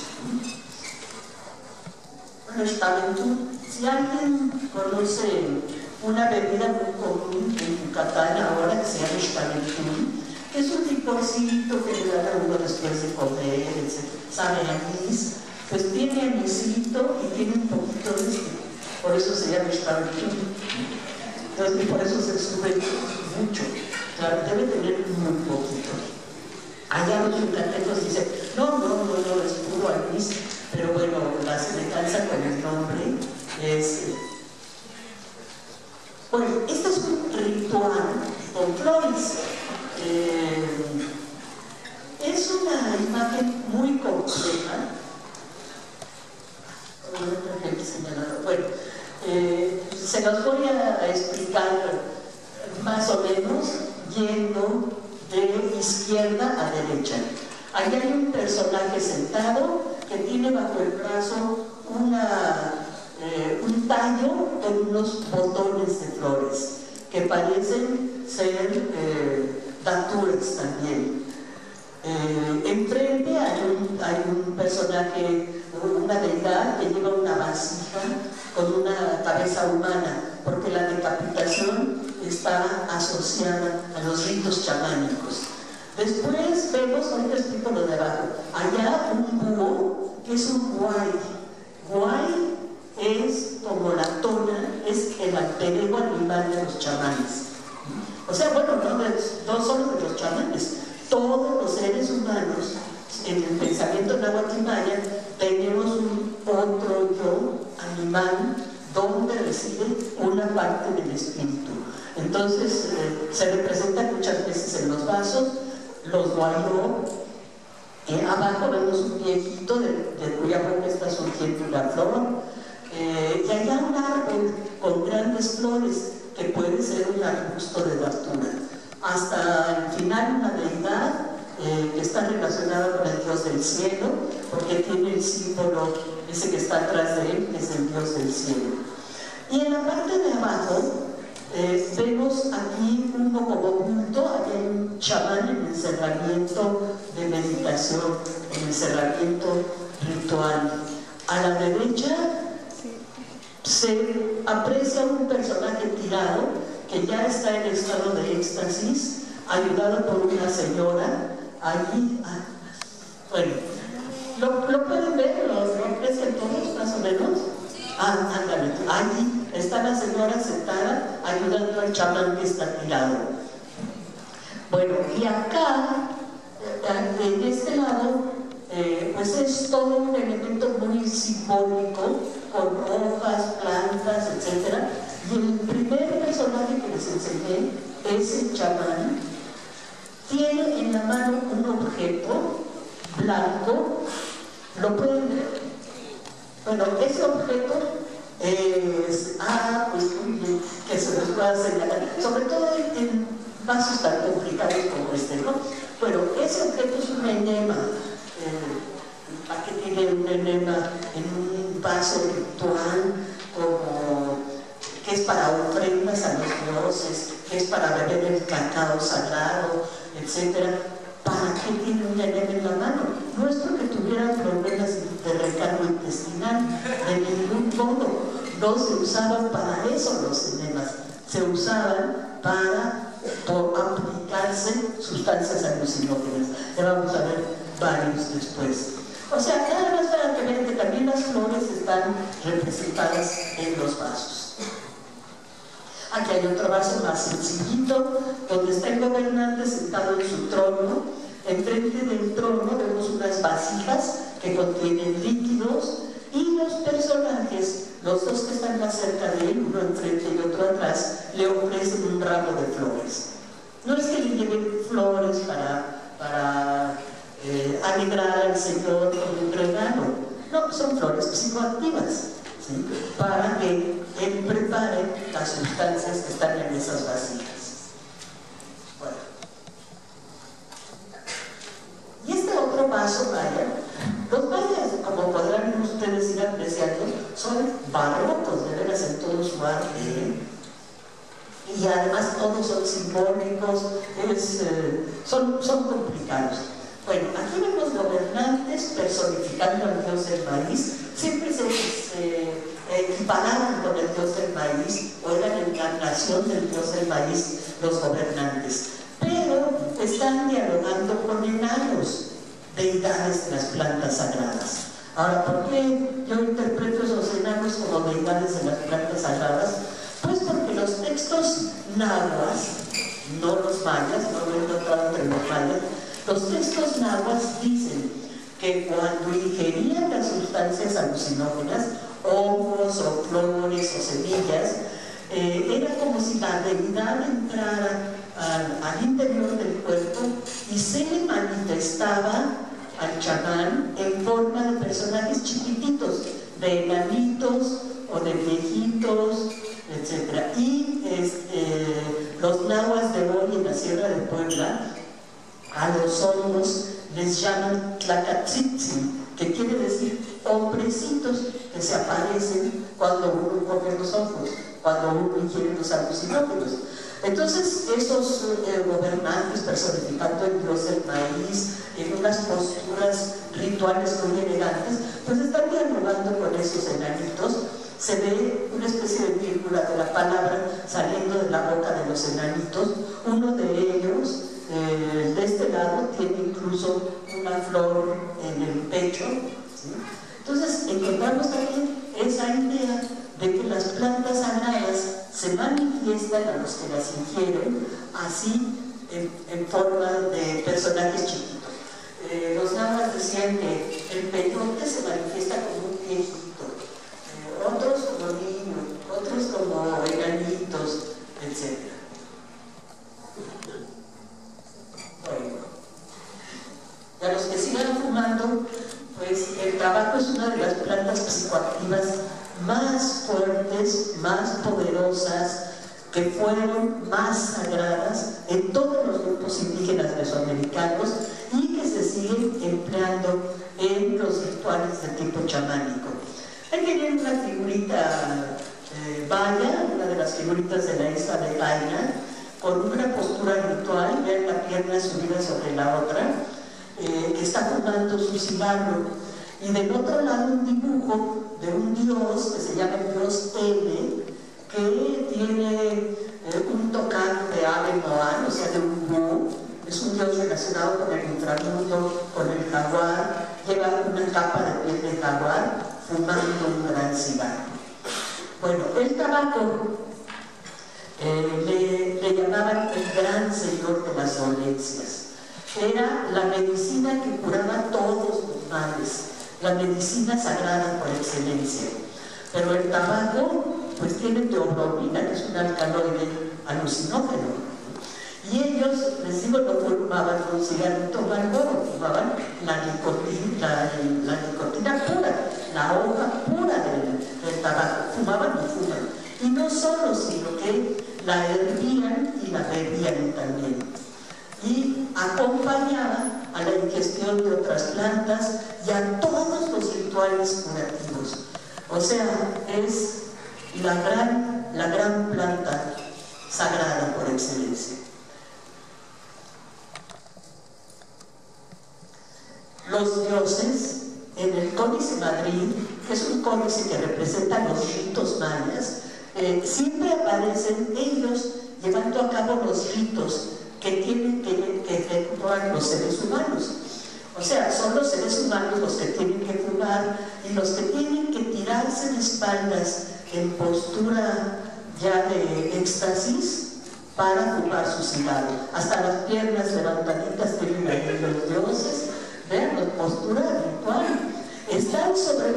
Bueno, Xtaventún, si alguien conoce una bebida muy común en Yucatán ahora que se llama Xtaventún, que es un licorcito que le dan a uno después de comer, sabe a anís, pues tiene anisito y tiene un poquito de por eso se llama Xtaventún. Entonces, por eso se sube mucho. Claro, debe tener muy poquito. Allá los yucatecos dicen, no, es puro anís, pero bueno, la semejanza con el nombre es... Bueno, este es un ritual con flores. Es una imagen muy compleja. Bueno, se los voy a explicar más o menos yendo de izquierda a derecha. Allá hay un personaje sentado que tiene bajo el brazo un tallo con unos botones de flores que parecen ser daturas también. Enfrente hay un personaje, una deidad que lleva una vasija con una cabeza humana, porque la decapitación está asociada a los ritos chamánicos. Después vemos, ahorita explico lo de abajo, allá un búho, que es un guay. Guay es como la tona, es el alter ego animal de los chamanes. O sea, bueno, no solo de los chamanes, todos los seres humanos en el pensamiento náhuatl maya tenemos un otro yo animal donde reside una parte del espíritu. Entonces se representa muchas veces en los vasos, los guayó. Abajo vemos un viejito de cuya boca está surgiendo una flor, y allá un árbol con grandes flores que puede ser un arbusto de datura. Hasta el final una deidad que está relacionada con el dios del cielo, porque tiene el símbolo ese que está atrás de él, que es el dios del cielo. Y en la parte de abajo vemos aquí uno como bulto, aquí hay un chamán en encerramiento de meditación, en encerramiento ritual. A la derecha se aprecia un personaje tirado que ya está en estado de éxtasis, ayudado por una señora allí. Bueno, ¿lo pueden ver? ¿Lo aprecian todos, más o menos? Ah, ándale, ahí está la señora sentada ayudando al chamán que está tirado. Bueno, y acá, en este lado, pues es todo un elemento muy simbólico, con hojas, plantas, etc. Y el primer personaje que les enseñé es el chamán. Tiene en la mano un objeto blanco, ¿lo pueden ver? Bueno, ese objeto es, pues que se nos pueda señalar, sobre todo en vasos tan complicados como este, ¿no? Bueno, ese objeto es un enema. Aquí tiene un enema en un vaso ritual, como que es para ofrendas a los dioses, que es para beber el cacao sagrado, etc. ¿Para qué tiene un enema en la mano? No es porque tuvieran problemas de recargo intestinal, de ningún modo. No se usaban para eso los enemas, se usaban para aplicarse sustancias alucinógenas. Ya vamos a ver varios después. O sea, nada más para que vean que también las flores están representadas en los vasos. Aquí hay otro vaso más sencillito, donde está el gobernante sentado en su trono. Enfrente del trono vemos unas vasijas que contienen líquidos y los personajes, los dos que están más cerca de él, uno enfrente y otro atrás, le ofrecen un ramo de flores. No es que le lleven flores para alegrar al Señor con un regalo, no, son flores psicoactivas, ¿sí? Para que él prepare las sustancias que están en esas vasijas. Bueno. Y este otro vaso maya, los mayas, como podrán ustedes ir apreciando, son barrocos, de veras, en todo su arte, y además todos son simbólicos, son complicados. Bueno, aquí vemos gobernantes personificando al dios del maíz. Siempre se equiparaban con el dios del maíz, o era la encarnación del dios del maíz los gobernantes, pero están dialogando con enanos, deidades de las plantas sagradas. Ahora, ¿por qué yo interpreto esos enanos como deidades de las plantas sagradas? Pues porque los textos náhuatl, no los mayas, no lo he encontrado entre los mayas, los textos náhuatl dicen que cuando ingerían las sustancias alucinógenas, hongos o flores o semillas, era como si la deidad entrara al interior del cuerpo y se le manifestaba al chamán en forma de personajes chiquititos, de enanitos o de viejitos, etc. Y los nahuas de hoy en la Sierra de Puebla, a los hongos les llaman tlacatzitzin, que quiere decir hombrecitos que se aparecen cuando uno come los hongos, cuando uno ingiere los alucinógenos. Entonces, estos gobernantes personificando el dios del maíz, en unas posturas rituales muy elegantes, pues están dialogando con esos enanitos. Se ve una especie de vírgula de la palabra saliendo de la boca de los enanitos. Uno de ellos, de este lado, tiene incluso una flor en el pecho, ¿sí? Entonces, encontramos también esa idea de que las plantas sagradas se manifiestan a los que las ingieren, así en forma de personajes chiquitos. Los náhuatl decían que el peyote se manifiesta como un viejito, otros como niños, otros como enanitos, etc. Bueno, y a los que sigan fumando, pues el tabaco es una de las plantas psicoactivas más fuertes, más poderosas, que fueron más sagradas en todos los grupos indígenas mesoamericanos y que se siguen empleando en los rituales de tipo chamánico. Ahí tienen una figurita maya, una de las figuritas de la isla de Paina, con una postura ritual, vean la pierna subida sobre la otra, que está fumando su cigarro. Y del otro lado un dibujo de un dios que se llama el dios N, que tiene un tocado de ave moan, o sea, de un búho, es un dios relacionado con el inframundo, con el jaguar, lleva una capa de piel de jaguar, fumando un gran cigarro. Bueno, el tabaco le llamaban el gran señor de las dolencias. Era la medicina que curaba todos los males, la medicina sagrada por excelencia. Pero el tabaco, pues tiene teobromina, que es un alcaloide alucinógeno. Y ellos, les digo, no fumaban un cigarrito Marlboro, fumaban la nicotina pura, la hoja pura del tabaco, fumaban y fuman. Y no solo, sino que la hervían y la bebían también. Y acompañaba a la ingestión de otras plantas y a todos los rituales curativos. O sea, es la gran planta sagrada por excelencia. Los dioses, en el Códice Madrid, que es un códice que representa los ritos mayas, siempre aparecen ellos llevando a cabo los ritos que tienen que efectuar los seres humanos. O sea, son los seres humanos los que tienen que fumar y los que tienen que tirarse de espaldas en postura ya de éxtasis para fumar su cigarro. Hasta las piernas levantaditas tienen ahí los dioses. Vean, la postura ritual. Están sobre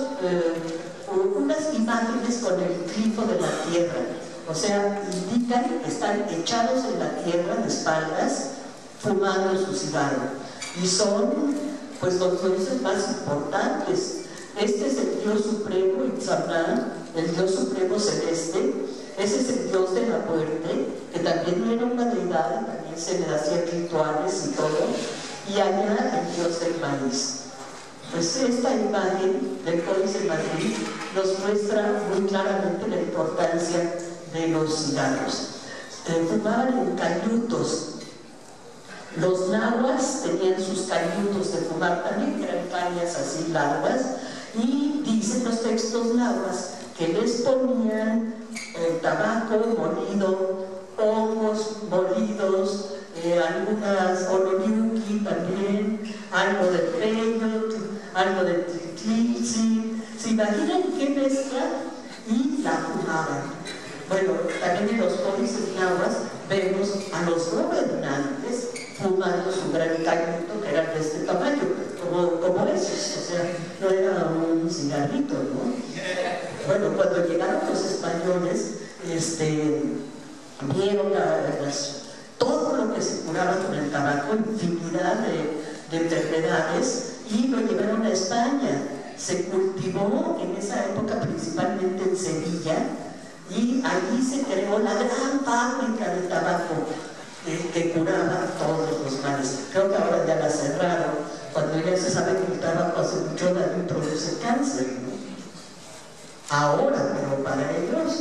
unas imágenes con el grifo de la tierra. O sea, indican que están echados en la tierra de espaldas, fumando su cigarro. Y son, pues, los dioses más importantes. Este es el Dios Supremo, Itzamná, el Dios Supremo Celeste. Ese es el Dios de la muerte, que también no era una deidad, también se le hacían rituales y todo. Y allá el Dios del maíz. Pues esta imagen del Códice de Madrid nos muestra muy claramente la importancia de los cigarros. Fumaban en cañutos. Los nahuas tenían sus cañutos de fumar también, que eran cañas así largas, y dicen los textos nahuas que les ponían tabaco molido, hongos molidos, algunas oloriuki también, algo de peyote, algo de tlilzi. ¿Se imaginan qué mezcla? Y la fumaban. Bueno, también en los códices nahuas vemos a los gobernantes fumando su gran cañito, que era de este tamaño, como esos, o sea, no era un cigarrito, ¿no? Bueno, cuando llegaron los españoles, vieron todo lo que se curaba con el tabaco, infinidad de enfermedades, y lo llevaron a España. Se cultivó en esa época principalmente en Sevilla, y allí se creó la gran fábrica de tabaco que curaba todos los males. Creo que ahora ya la cerraron, cuando ya se sabe que el tabaco hace mucho daño y produce cáncer, ¿no? Ahora, pero para ellos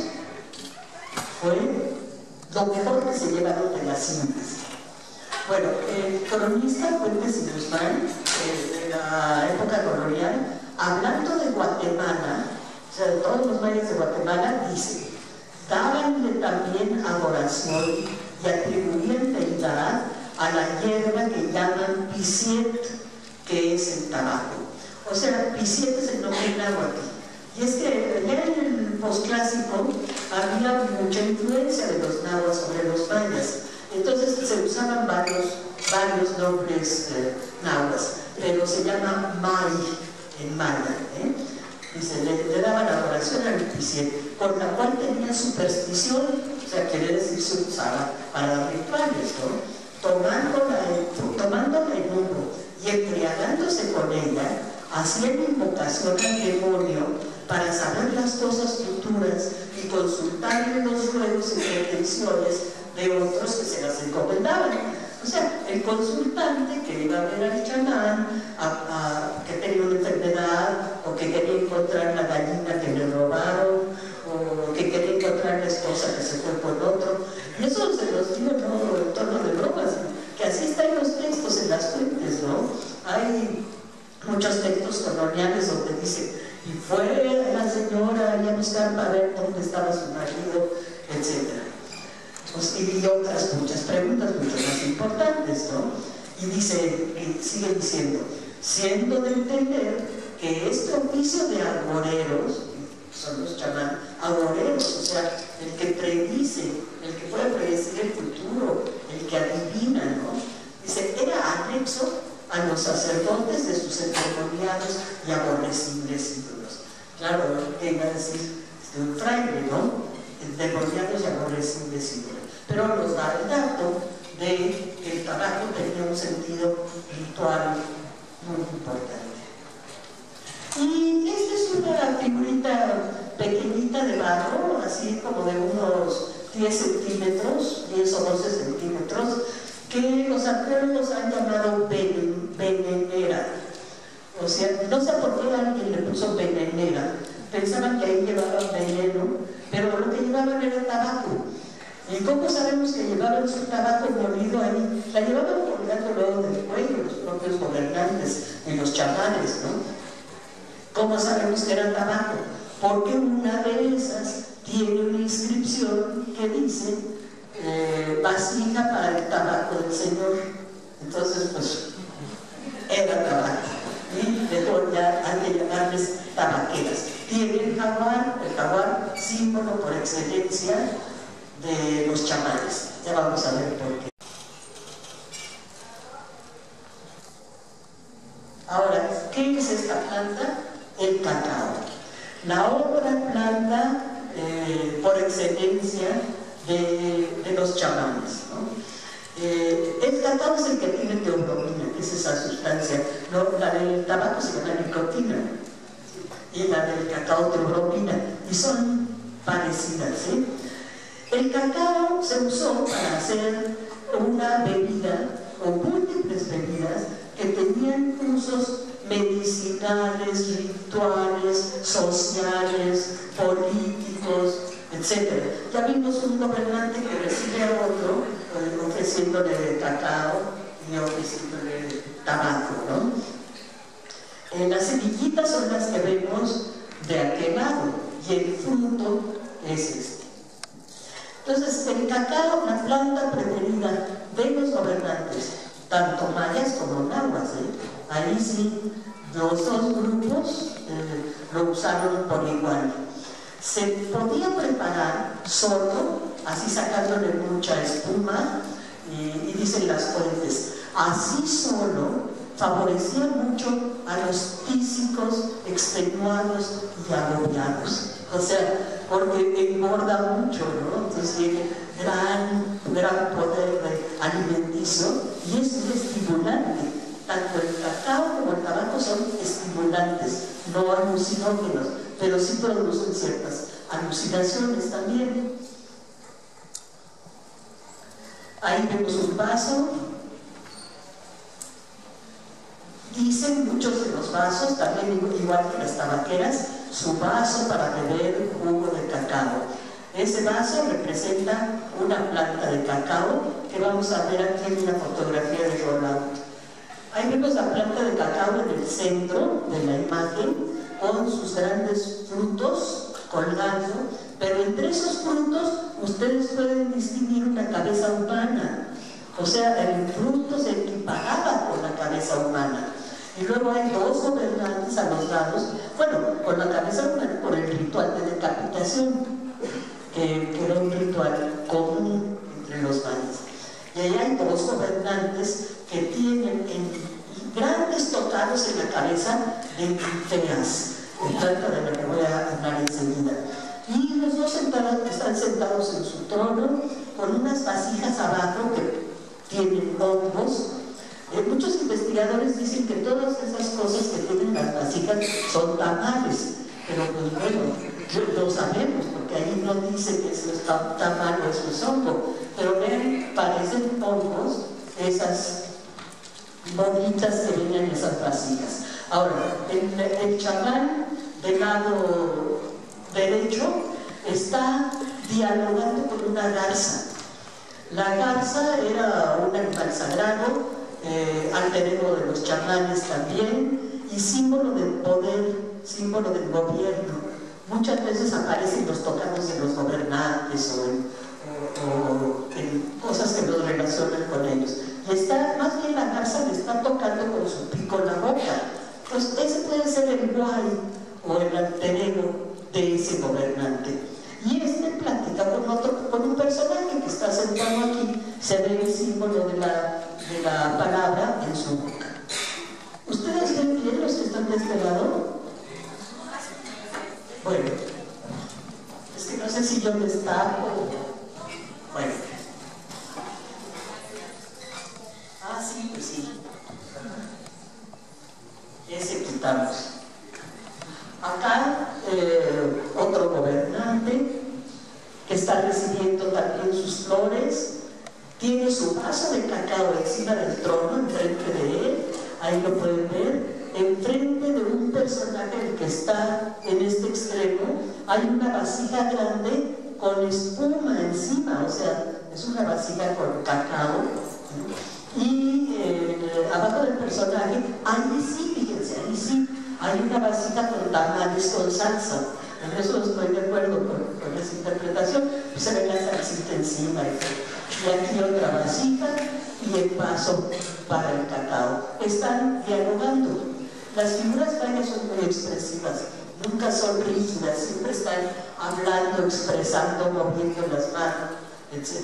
fue lo mejor que se llevaron de la síntesis. Bueno, el cronista Fuentes y Guzmán, de la época colonial, hablando de Guatemala, o sea, de todos los mayas de Guatemala, dice: dábanle también adoración y atribuían deidad a la hierba que llaman pisiet, que es el tabaco. O sea, pisiet es el nombre en náhuatl. Y es que ya en el posclásico había mucha influencia de los nahuas sobre los mayas. Entonces se usaban varios nombres nahuas, pero se llama May en maya. Dice, le daban adoración al pisiet, por la cual tenía superstición, o sea, quiere decir se usaba para rituales, ¿no? Tomándola en humo y embriagándose con ella, hacían invocación al demonio para saber las cosas futuras y consultarle los ruegos y pretensiones de otros que se las encomendaban. O sea, el consultante que iba a ver al chamán, que tenía una enfermedad, o que quería encontrar la gallina que le robaron, o que quería encontrar la esposa que se fue con otro. Y eso se los digo no en torno de bromas, que así están los textos en las fuentes, ¿no? Hay muchos textos coloniales donde dice: y fue la señora a buscar para ver dónde estaba su marido, etc. Pues, y otras muchas preguntas mucho más importantes, ¿no? Y dice, sigue diciendo, siendo de entender que este oficio de agoreros, son los chamanes, agoreros, o sea, el que predice, el que puede predecir el futuro, el que adivina, ¿no? Dice, era anexo a los sacerdotes de sus endemoniados y aborrecibles ídolos. Claro, que iba a decir un fraile, ¿no? Endemoniados y aborrecibles ídolos. Pero nos da el dato de que el tabaco tenía un sentido ritual muy importante. Y esta es una figurita pequeñita de barro, así como de unos 10 centímetros, 10 o 12 centímetros, que los arqueólogos han llamado venenera. O sea, no sé por qué alguien le puso venenera. Pensaban que ahí llevaban veneno, pero lo que llevaban era tabaco. ¿Y cómo sabemos que llevaban su tabaco molido ahí? La llevaban colgando luego del cuello, los propios gobernantes y los chamanes, ¿no? ¿Cómo sabemos que era tabaco? Porque una de esas tiene una inscripción que dice vasija para el tabaco del Señor. Entonces, pues, era tabaco. Y dejó ya, han de llamarles tabaqueras. Tiene el jaguar símbolo por excelencia de los chamanes. Ya vamos a ver por qué. Ahora, ¿qué es esta planta? El cacao. La otra planta por excelencia de los chamanes, ¿no? El cacao es el que tiene teobromina, que es esa sustancia. No, la del tabaco se llama nicotina y la del cacao teobromina, y son parecidas, ¿sí? El cacao se usó para hacer una bebida o múltiples bebidas que tenían usos medicinales, rituales, sociales, políticos, etc. Ya vimos un gobernante que recibe a otro ofreciéndole cacao y ofreciéndole tabaco, ¿no? Las semillitas son las que vemos de aquel lado y el fruto es este. Entonces, el cacao, la planta preferida de los gobernantes, tanto mayas como nahuas, ahí sí, los dos grupos lo usaron por igual. Se podía preparar solo, así sacándole mucha espuma, y dicen las fuentes, así solo favorecía mucho a los físicos extenuados y agobiados. O sea, porque engorda mucho, ¿no? Entonces tiene gran poder alimenticio y es un estimulante. Tanto el cacao como el tabaco son estimulantes, no alucinógenos, pero sí producen ciertas alucinaciones también. Ahí vemos un vaso. Dicen muchos de los vasos, también igual que las tabaqueras, su vaso para beber jugo de cacao. Ese vaso representa una planta de cacao que vamos a ver aquí en una fotografía de Rolando. Ahí vemos la planta de cacao en el centro de la imagen con sus grandes frutos colgando, pero entre esos frutos ustedes pueden distinguir una cabeza humana. O sea, el fruto se equiparaba con la cabeza humana. Y luego hay dos gobernantes a los lados, bueno, con la cabeza humana por el ritual de decapitación, que era un ritual común entre los mayas. Y ahí hay dos gobernantes que tienen grandes tocados en la cabeza de ninfeas, el planta de la que voy a hablar enseguida. Y los dos están sentados en su trono con unas vasijas abajo que tienen hongos. Muchos investigadores dicen que todas esas cosas que tienen las vasijas son tamales, pero pues bueno, lo sabemos porque ahí no dice que eso es tamal o eso es hongo, pero vean, parecen hongos esas bolitas que vienen en esas vasijas. Ahora, el chamán del lado derecho está dialogando con una garza. La garza era un animal sagrado, alter ego de los chamanes también, y símbolo del poder, símbolo del gobierno. Muchas veces aparecen los tocados de los gobernantes o en cosas que nos relacionan con ellos. Y está, más bien la garza le está tocando con su pico la boca. Pues ese puede ser el guay o el alter ego de ese gobernante. Y platica con un personaje que está sentado aquí, se ve el símbolo de la palabra en su boca. ¿Ustedes ven bien los que están de este lado? Bueno, es que no sé si yo les tapo. Bueno. Ah, sí, pues sí. Ese quitamos. Acá otro gobernante que está recibiendo también sus flores, tiene su vaso de cacao encima del trono, enfrente de él, ahí lo pueden ver, enfrente de un personaje que está en este extremo, hay una vasija grande con espuma encima, o sea, es una vasija con cacao, y abajo del personaje, ahí sí, fíjense, ahí sí, hay una vasija con tamales con salsa. En eso estoy de acuerdo con esa interpretación. Se ve la salsita encima y aquí otra vasija y el vaso para el cacao. Están dialogando. Las figuras mayas son muy expresivas, nunca son rígidas, siempre están hablando, expresando, moviendo las manos, etc.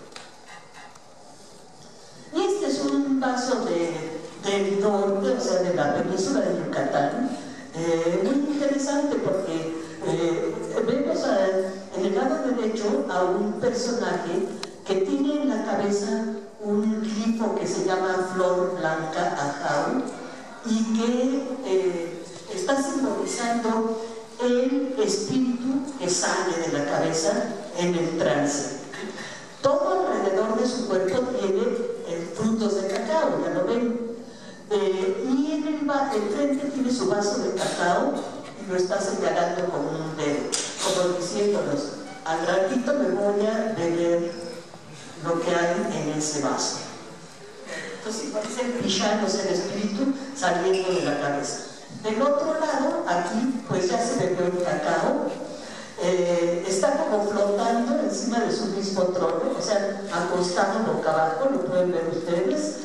Y este es un vaso del norte, o sea, de la península de Yucatán, muy interesante porque vemos en el lado derecho a un personaje que tiene en la cabeza un glifo que se llama Flor Blanca Ajau y que está simbolizando el espíritu que sale de la cabeza en el trance. Todo alrededor de su cuerpo tiene frutos de cacao, ya lo ven. Y en el frente tiene su vaso de cacao y lo está señalando con un dedo, como diciéndonos, al ratito me voy a beber lo que hay en ese vaso. Entonces parece el Pishán, o sea, el espíritu saliendo de la cabeza. Del otro lado, aquí, pues ya se bebió el cacao, está como flotando encima de su mismo trono, o sea, acostado boca abajo, lo pueden ver ustedes.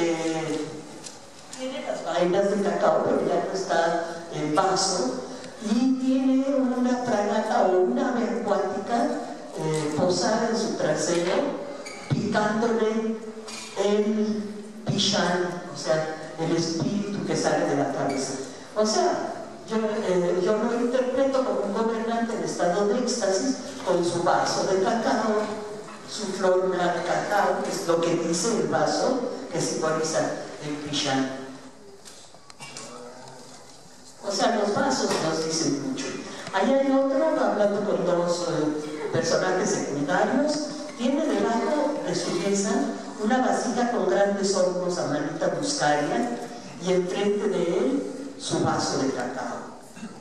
Tiene las vainas de cacao, pero ya no está el vaso, y tiene una fragata o una ave acuática posada en su trasero, picándole el Pishán, o sea, el espíritu que sale de la cabeza. O sea, yo lo interpreto como un gobernante en estado de éxtasis con su vaso de cacao, su flor blanca cacao, que es lo que dice el vaso, que simboliza el Pishán. O sea, los vasos nos dicen mucho. Ahí hay otro, hablando con dos personajes secundarios, tiene debajo de su mesa una vasija con grandes hornos a manita muscaria y enfrente de él su vaso de cacao.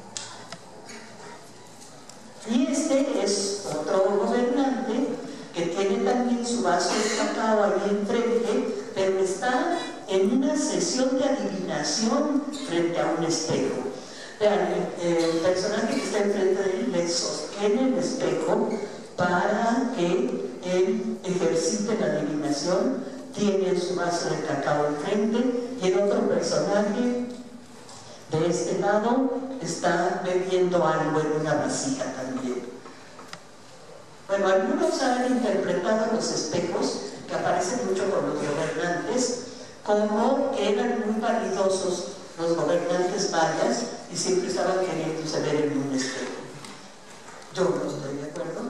Y este es otro gobernante que tiene también su vaso de cacao ahí enfrente, pero está en una sesión de adivinación frente a un espejo. Vean, el personaje que está enfrente de él le sostiene el espejo para que él ejercite la adivinación, tiene su vaso de cacao enfrente y el otro personaje de este lado está bebiendo algo en una vasija también. Bueno, algunos han interpretado los espejos, que aparecen mucho con los gobernantes, como que eran muy vanidosos los gobernantes mayas y siempre estaban queriéndose ver en un espejo. Yo no estoy de acuerdo.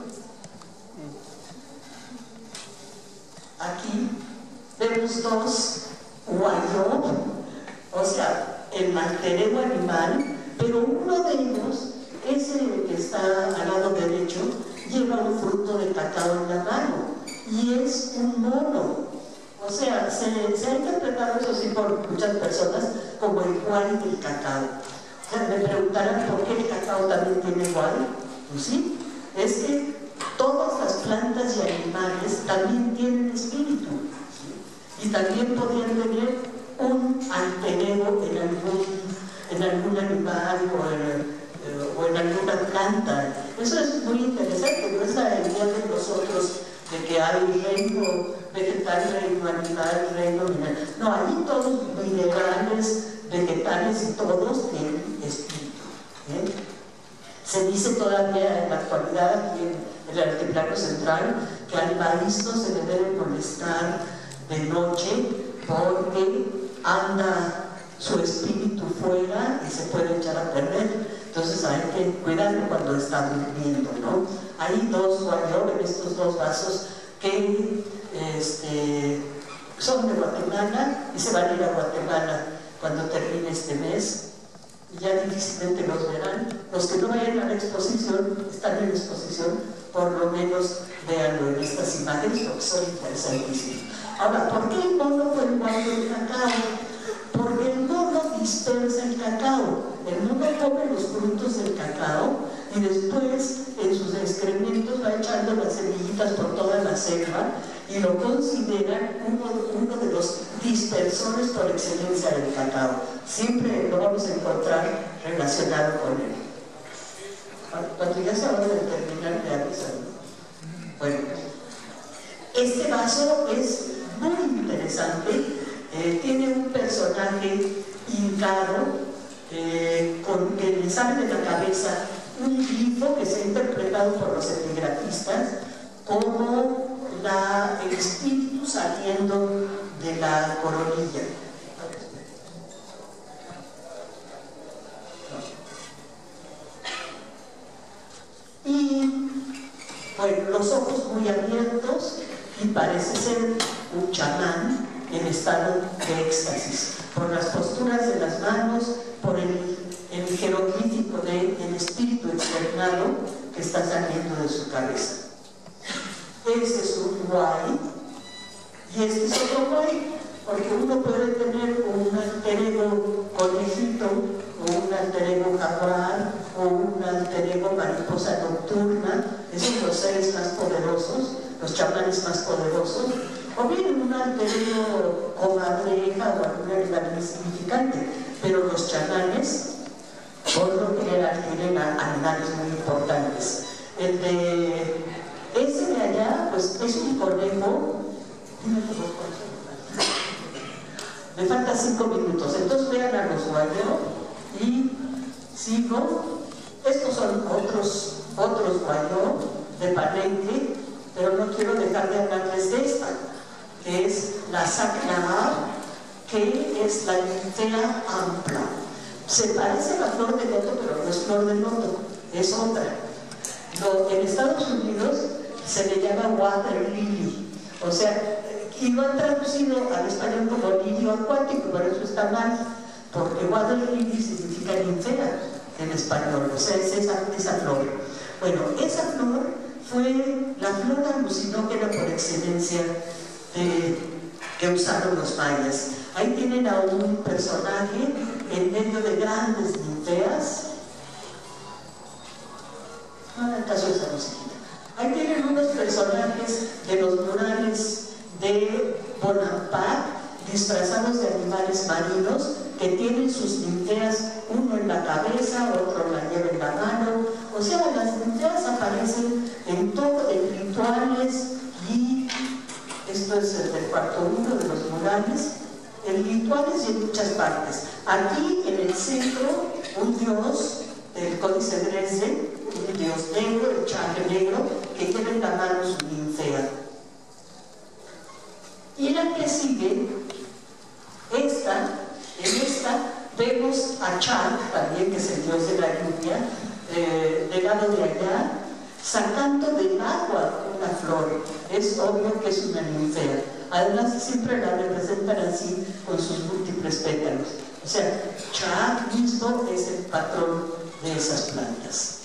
Aquí vemos dos guayó, o sea, el alter ego animal, pero uno de ellos, ese que está al lado derecho, lleva un fruto de cacao en la mano y es un mono. O sea, se ha interpretado eso sí por muchas personas como el guay del cacao. O sea, me preguntarán por qué el cacao también tiene guay. Pues sí, es que todas las plantas y animales también tienen espíritu, ¿sí? Y también podrían tener un alter ego en algún animal o en alguna planta. Eso es muy interesante, no es la idea de nosotros de que hay reino vegetal, reino animal, reino mineral. No, ahí todos minerales, vegetales y todos tienen espíritu. Se dice todavía en la actualidad aquí en el altiplano central que al maíz no se le debe molestar de noche porque anda su espíritu fuera y se puede echar a perder. Entonces hay que cuidarlo cuando está durmiendo, ¿no? Hay dos guayó en estos dos vasos que son de Guatemala y se van a ir a Guatemala cuando termine este mes. Y ya difícilmente los verán. Los que no vayan a la exposición, están en la exposición, por lo menos véanlo en estas imágenes porque son interesantísimas. Ahora, ¿por qué el mono fue el guayo del cacao? Porque el mono dispersa el cacao. El mono come los frutos del cacao y después en sus excrementos va echando las semillitas por toda la selva y lo consideran uno de los dispersores por excelencia del cacao. Siempre lo vamos a encontrar relacionado con él. Cuando ya se habla de terminar, me avisan. Bueno, este vaso es muy interesante. Tiene un personaje hincado con que le sale de la cabeza un glifo que se ha interpretado por los epigrafistas como el espíritu saliendo de la coronilla. Y bueno, los ojos muy abiertos y parece ser un chamán en estado de éxtasis, por las posturas de las manos, por el jeroglífico del espíritu externado que está saliendo de su cabeza. Este es un guay y este es otro guay, porque uno puede tener un alter ego conejito, o un alter ego jaguar, o un alter ego mariposa nocturna. Esos son los seres más poderosos, los chamanes más poderosos, o bien un alter ego comadreja o algún animal insignificante, pero los chamanes por lo general tienen animales muy importantes. El de ese de allá, pues es un conejo. Me faltan 5 minutos, entonces vean a los guayos y sigo. Estos son otros guayos de Palenque, pero no quiero dejar de hablarles de esta, que es la sacra, que es la ninfea ampla. Se parece a la flor de loto, pero no es flor de loto, es otra. En Estados Unidos se le llama water lily, o sea, y lo han traducido al español como lirio acuático, pero eso está mal, porque water lily significa ninfea en español, o sea, es esa flor. Bueno, esa flor fue la flor alucinógena por excelencia que usaron los mayas. Ahí tienen a un personaje en medio de grandes ninfeas. No en el caso de esa musiquita. Ahí tienen unos personajes de los murales de Bonampak, disfrazados de animales marinos, que tienen sus ninfeas, uno en la cabeza, otro la lleva en la mano. O sea, las ninfeas aparecen en todo, en rituales, y esto es el cuarto uno de los murales, en rituales y en muchas partes. Aquí en el centro, un dios del Códice Dresden, un dios negro, el chanque negro, que lleva en la mano su ninfea. Y en la que sigue, en esta vemos a Chak, también, que es el dios de la lluvia, del lado de allá, sacando del agua una flor. Es obvio que es una ninfea. Además, siempre la representan así, con sus múltiples pétalos. O sea, Chak mismo es el patrón de esas plantas.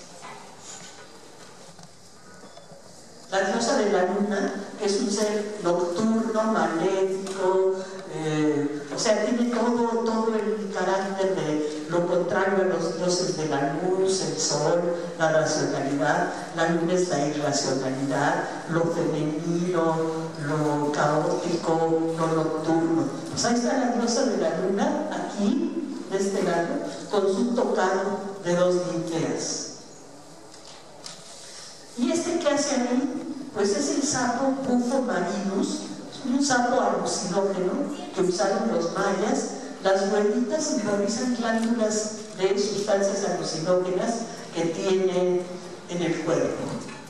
La diosa de la luna es un ser nocturno, maléfico, o sea, tiene todo el carácter de lo contrario a los dioses de la luz, el sol, la racionalidad. La luna es la irracionalidad, lo femenino, lo caótico, lo nocturno. Pues ahí está la diosa de la luna, aquí, de este lado, con su tocado de dos ninfeas. ¿Y este qué hace ahí? pues es el sapo Bufo marinus, un sapo alucinógeno que usaron los mayas. Las rueditas simbolizan glándulas de sustancias alucinógenas que tienen en el cuerpo.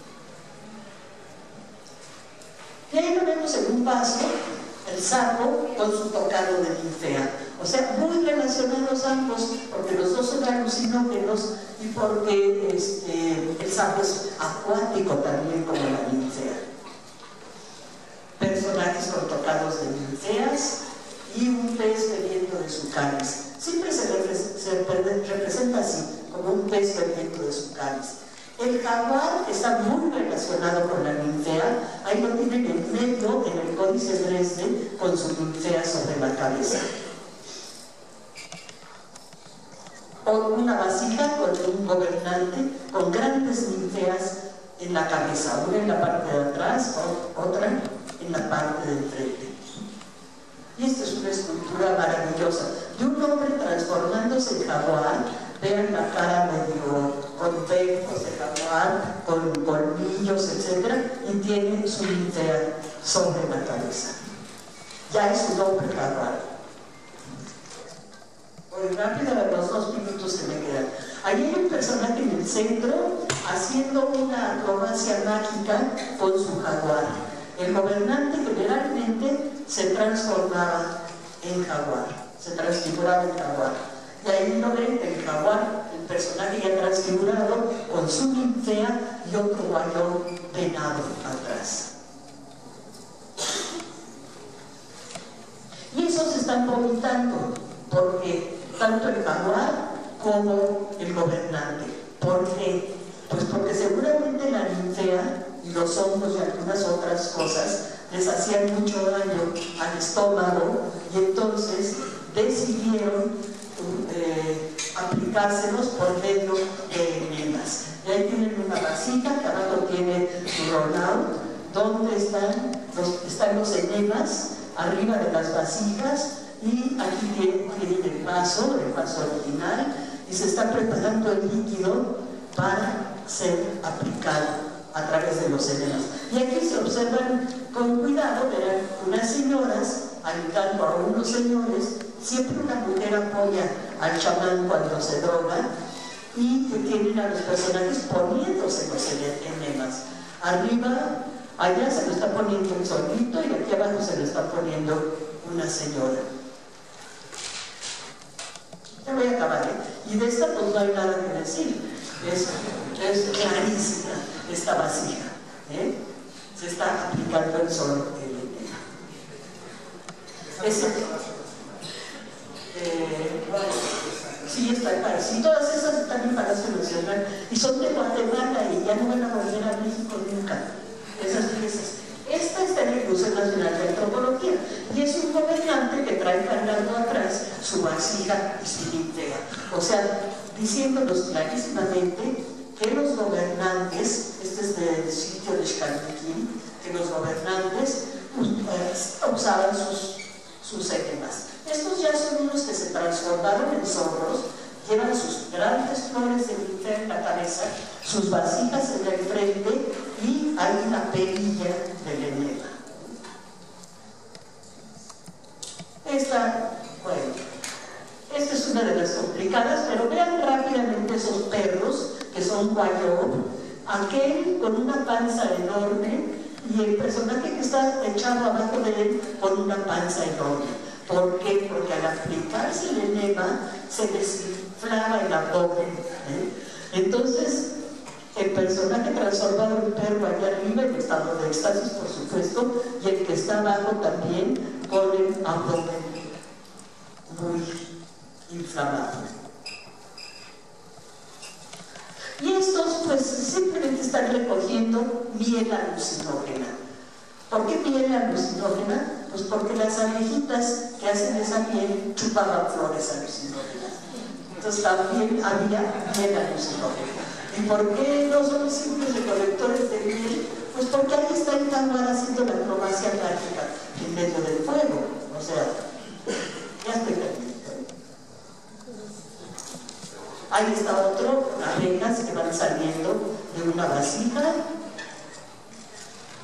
Y ahí lo vemos en un vaso, el sapo con su tocado de ninfea. O sea, muy relacionados ambos, porque los dos son alucinógenos y porque el sapo es acuático también como la ninfea. Personajes con tocados de ninfeas y un pez bebiendo de su cáliz. Siempre se representa así, como un pez bebiendo de su cáliz. El jaguar está muy relacionado con la ninfea, ahí lo tienen en medio en el Códice Dresde con su ninfea sobre la cabeza. O una vasija con un gobernante con grandes ninfeas en la cabeza, una en la parte de atrás, otra en la parte de enfrente. Y esta es una escultura maravillosa de un hombre transformándose en jaguar. Vean la cara medio con pecos de jaguar, con colmillos, etc. Y tiene su ninfea sobre la cabeza. Ya es un hombre jaguar. Muy rápido, los 2 minutos que me quedan. Ahí hay un personaje en el centro haciendo una acrobacia mágica con su jaguar. El gobernante generalmente se transformaba en jaguar, se transfiguraba en jaguar. Y ahí lo ven, el jaguar, el personaje ya transfigurado, con su ninfea y otro guayón venado atrás. Y esos están vomitando, porque tanto el jaguar como el gobernante. ¿Por qué? Pues porque seguramente la ninfea y los hongos y algunas otras cosas les hacían mucho daño al estómago y entonces decidieron aplicárselos por medio de enemas. Y ahí tienen una vasija que abajo tiene su rollout, donde están los enemas arriba de las vasijas, y aquí tienen el vaso original, y se está preparando el líquido para ser aplicado a través de los enemas. Y aquí se observan con cuidado, verán unas señoras ayudando a unos señores. Siempre una mujer apoya al chamán cuando se droga, y tienen a los personajes poniéndose los enemas. Arriba, allá se lo está poniendo un solito, y aquí abajo se lo está poniendo una señora. Ya voy a acabar, ¿eh? Y de esta pues no hay nada que decir. Es clarísima esta vasija, ¿eh? Se está aplicando el sol en el sí, sí, todas esas están en Palacio Nacional y son de Guatemala y ya no van a volver a México nunca, esas piezas. Esta está en el Museo Nacional de Antropología y es un gobernante que trae cargando atrás su vasija y su ninfea. O sea, diciéndonos clarísimamente que los gobernantes, este es del sitio de Xcalmiquín, que los gobernantes usaban sus enemas. Estos ya son unos que se transformaron en zorros, llevan sus grandes flores de ninfea en la cabeza, sus vasijas en el frente y hay una perilla del enema. Esta es una de las complicadas, pero vean rápidamente esos perros que son guayó, aquel con una panza enorme y el personaje que está echado abajo de él con una panza enorme. ¿Por qué? Porque al aplicarse el enema se desinflaba el abdomen, ¿eh? Entonces, el personaje transformado en perro allá arriba, en estado de éxtasis, por supuesto, y el que está abajo también con el abdomen muy inflamado. Y estos, pues, simplemente están recogiendo miel alucinógena. ¿Por qué miel alucinógena? Pues porque las abejitas que hacen esa miel chupaban flores alucinógenas. Entonces también había miel alucinógena. ¿Y por qué no son simples recolectores de miel? Pues porque ahí está el jaguar haciendo la acrobacia mágica en medio del fuego. O sea, ya estoy perdido. Ahí está otro, abejas que van saliendo de una vasija.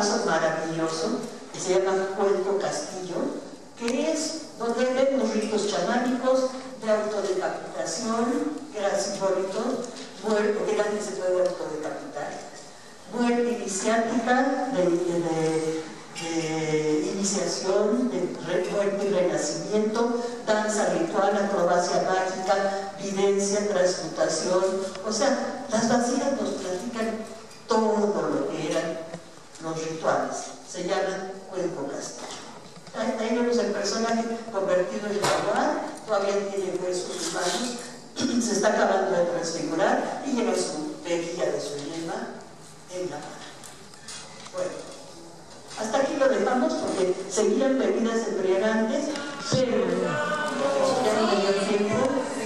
paso maravilloso que se llama Cuenco Castillo, que es donde ven los ritos chamánicos de autodecapitación, que era simbólico, porque nadie se puede autodecapitar, muerte iniciática, de iniciación, de muerte y renacimiento, danza ritual, acrobacia mágica, videncia, transmutación. O sea, las vasijas nos platican todo lo que eran los rituales. Se llaman Cuenco Castillo. Ahí vemos el personaje convertido en jaguar, todavía tiene huesos humanos, se está acabando de transfigurar y lleva su bebida de su yema en la mano. Bueno, hasta aquí lo dejamos porque seguían bebidas embriagantes, pero ya no me dio tiempo.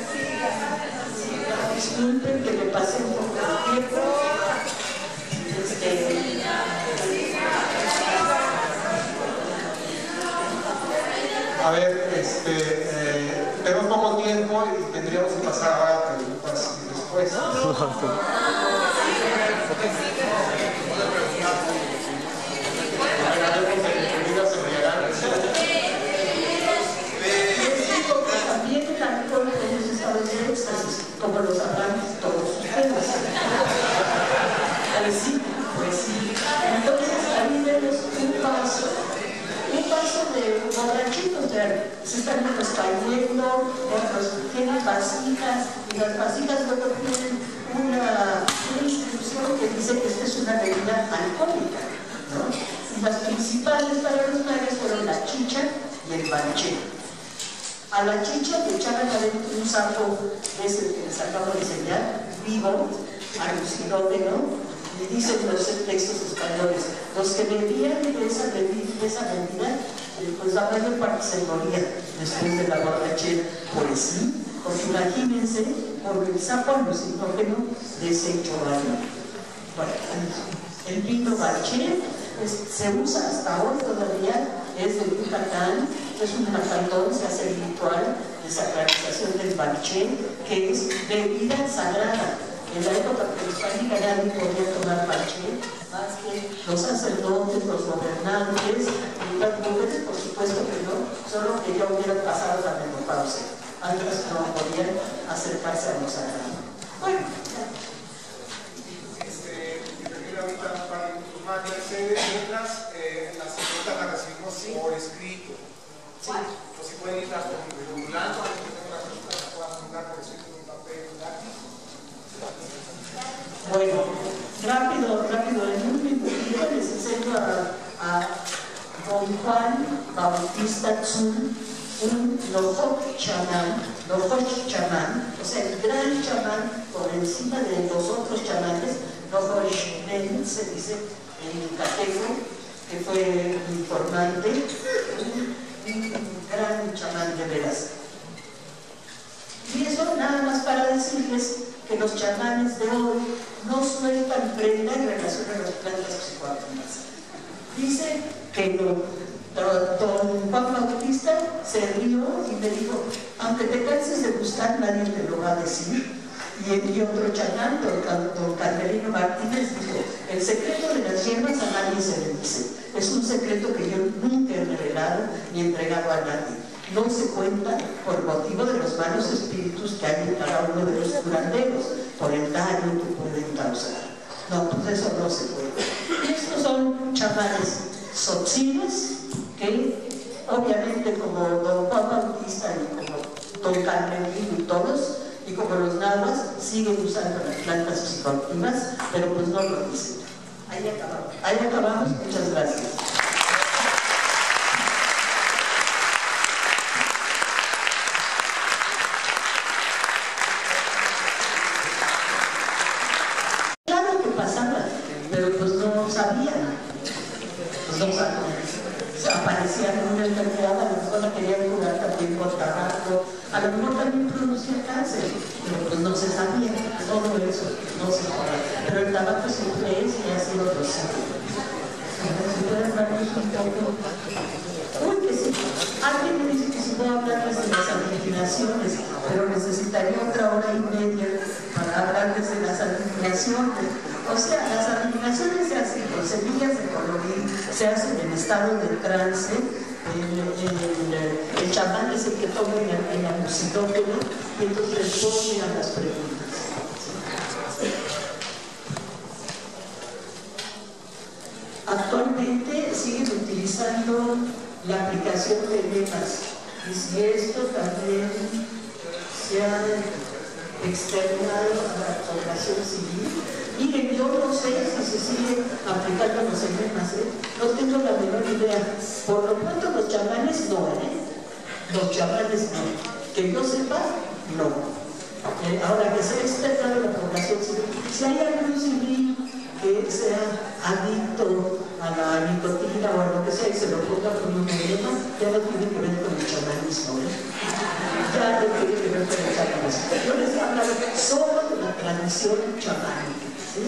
Disculpen que me pasé un poco de tiempo. A ver, tenemos poco tiempo y tendríamos que pasar ahora a preguntas y respuestas. También el alcohol en los estados de éxtasis, como los hablamos todos ustedes. Pues sí. Entonces ahí vemos un paso de borrachitos, se están cayendo, otros tienen vasijas, y las vasijas luego tienen una inscripción que dice que esta es una bebida alcohólica, ¿no? Y las principales para los mayas fueron la chicha y el banchero. A la chicha le echaban adentro un sapo, ese que les acabo de enseñar, vivo, alucinógeno. Y dicen los textos españoles, los que bebían de esa bebida, pues la mayor parte se moría después de la borrachera. Pues sí, porque imagínense, por el sapo alucinógeno deshecho algo. Bueno, el vino banchero se usa hasta hoy todavía, es de Yucatán, es un cantón, se hace el ritual de sacralización del banché, que es bebida sagrada. En la época prehispánica nadie podía tomar banché, más que los sacerdotes, los gobernantes, y las mujeres, por supuesto que no, solo que ya hubieran pasado la menopausia. Antes no podían acercarse a los sagrados. Bueno, ahorita para informar de ustedes, mientras las preguntas las recibimos por escrito. Sí. O si pueden irlas formulando, antes que tenga una pregunta que pueda mandar por escrito en un papel, un lápiz. Bueno, rápido, en un minutito les enseño a don Juan Bautista Tzul, un Nojoch chamán, o sea, el gran chamán por encima de los otros chamanes. Nojoch se dice en yucateco, que fue un informante, un gran chamán de veras. Y eso nada más para decirles que los chamanes de hoy no sueltan prenda en relación a las plantas psicoactivas. Dice que no. Don Juan Bautista se rió y me dijo, aunque te canses de buscar, nadie te lo va a decir. Y otro chamán, don Carmelino Martínez, dijo, el secreto de las hierbas a nadie se le dice. Es un secreto que yo nunca he revelado ni entregado a nadie. No se cuenta por motivo de los malos espíritus que hay en cada uno de los curanderos, por el daño que pueden causar. No, pues eso no se puede. Estos son chamanes tzotziles que, obviamente, como don Juan Bautista y como don Carmelino y todos, y como los nahuas, siguen usando las plantas psicoactivas, pero pues no lo dicen. Ahí acabamos. Muchas gracias. Claro que pasaba, pero pues no sabían. Pues no sabían. Aparecía una enfermedad, a lo mejor la querían curar también por tabaco, a lo mejor también producía cáncer, pero pues no se sabía, todo eso no se sabía. Pero el tabaco siempre es y ha sido posible. Si pueden darnos un poco. Uy, que sí. Alguien me dice que si puedo hablarles de las alucinaciones, pero necesitaría 1 hora y media para hablarles de las alucinaciones. O sea, las adivinaciones se hacen con semillas de colorín, se hacen en estado de trance. El chamán es el que toma el alucinógeno y entonces responde a las preguntas. Actualmente siguen utilizando la aplicación de lemas, y si esto también se ha externado a la población civil. Miren, yo no sé si se sigue aplicando los enemas, no tengo la menor idea. Por lo pronto los chamanes no, los chamanes no. Que yo sepa, no. Ahora que se ha externado a la población civil, si hay algún civil que sea adicto a la nicotina o a lo que sea y se lo ponga con un enema, ya no tiene que ver con el chamanismo, ya no tiene que ver con el chamanismo. Yo les he hablado solo de la tradición chamánica. ¿Sí?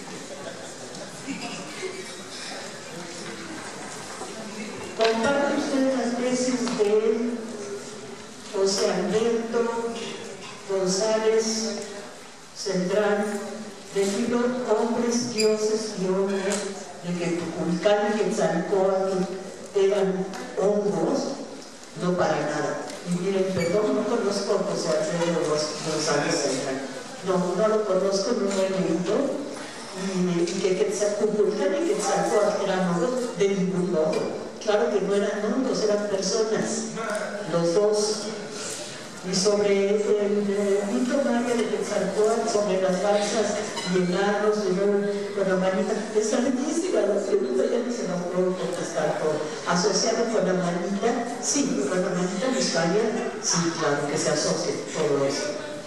Comparten ustedes las tesis de José Alberto González Central del libro Hombres, Dioses y Hombres, de que Tuculcán y Quetzalcóatl eran hongos, no para nada. Y miren, perdón, no conozco a José Alberto González Central. No lo conozco, no lo he leído. Y que Tuculcán y Quetzalcóatl eran hongos, de ningún modo. Claro que no eran hongos, eran personas, los dos. Y sobre el mito maya de Quetzalcóatl, sobre las balsas y enanos, con la manita, es larguísima la pregunta, ya ni se la puedo contestar todo. Asociado con la manita, sí, con la manita en España, sí, claro, que se asocie todo eso.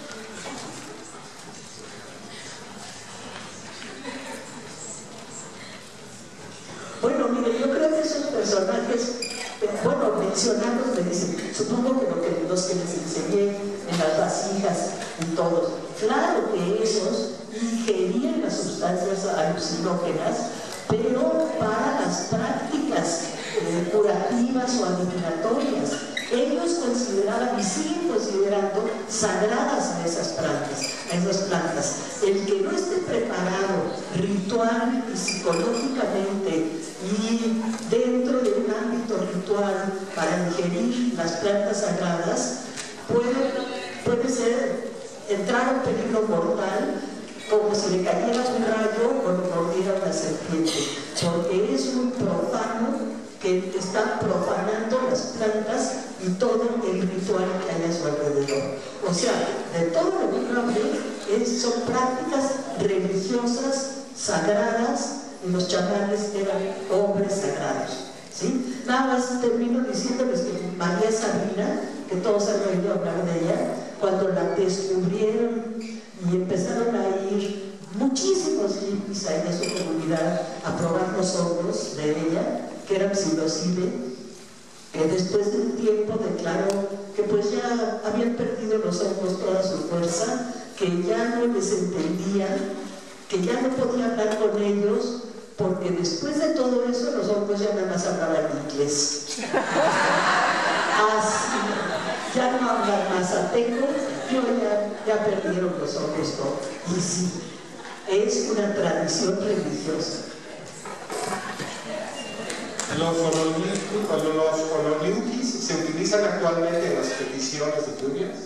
Bueno, mire, yo creo que esos personajes, bueno, mencionados me dicen, supongo que los que les enseñé en las vasijas y todos, claro que esos ingerían las sustancias alucinógenas, pero para las prácticas curativas o adivinatorias. Ellos consideraban y siguen considerando sagradas a esas plantas. El que no esté preparado ritual y psicológicamente y dentro de un ámbito ritual para ingerir las plantas sagradas puede ser entrar a un peligro mortal, como si le cayera un rayo o lo mordiera una serpiente, porque es muy profano, que están profanando las plantas y todo el ritual que hay a su alrededor. O sea, de todo lo que yo hablé son prácticas religiosas, sagradas, y los chamanes eran hombres sagrados. ¿Sí? Nada más termino diciéndoles que María Sabina, que todos han oído hablar de ella, cuando la descubrieron y empezaron a ir muchísimos hippies ahí de su comunidad a probar los hongos de ella, que eran psilocibe, que después de un tiempo declaró que pues ya habían perdido los hongos toda su fuerza, que ya no les entendían, que ya no podía hablar con ellos, porque después de todo eso los hongos ya nada más hablaban inglés. Así, ya no hablan mazateco, ya perdieron los hongos todo. Y sí, es una tradición religiosa. Los ololiuquis se utilizan actualmente en las peticiones de lluvias.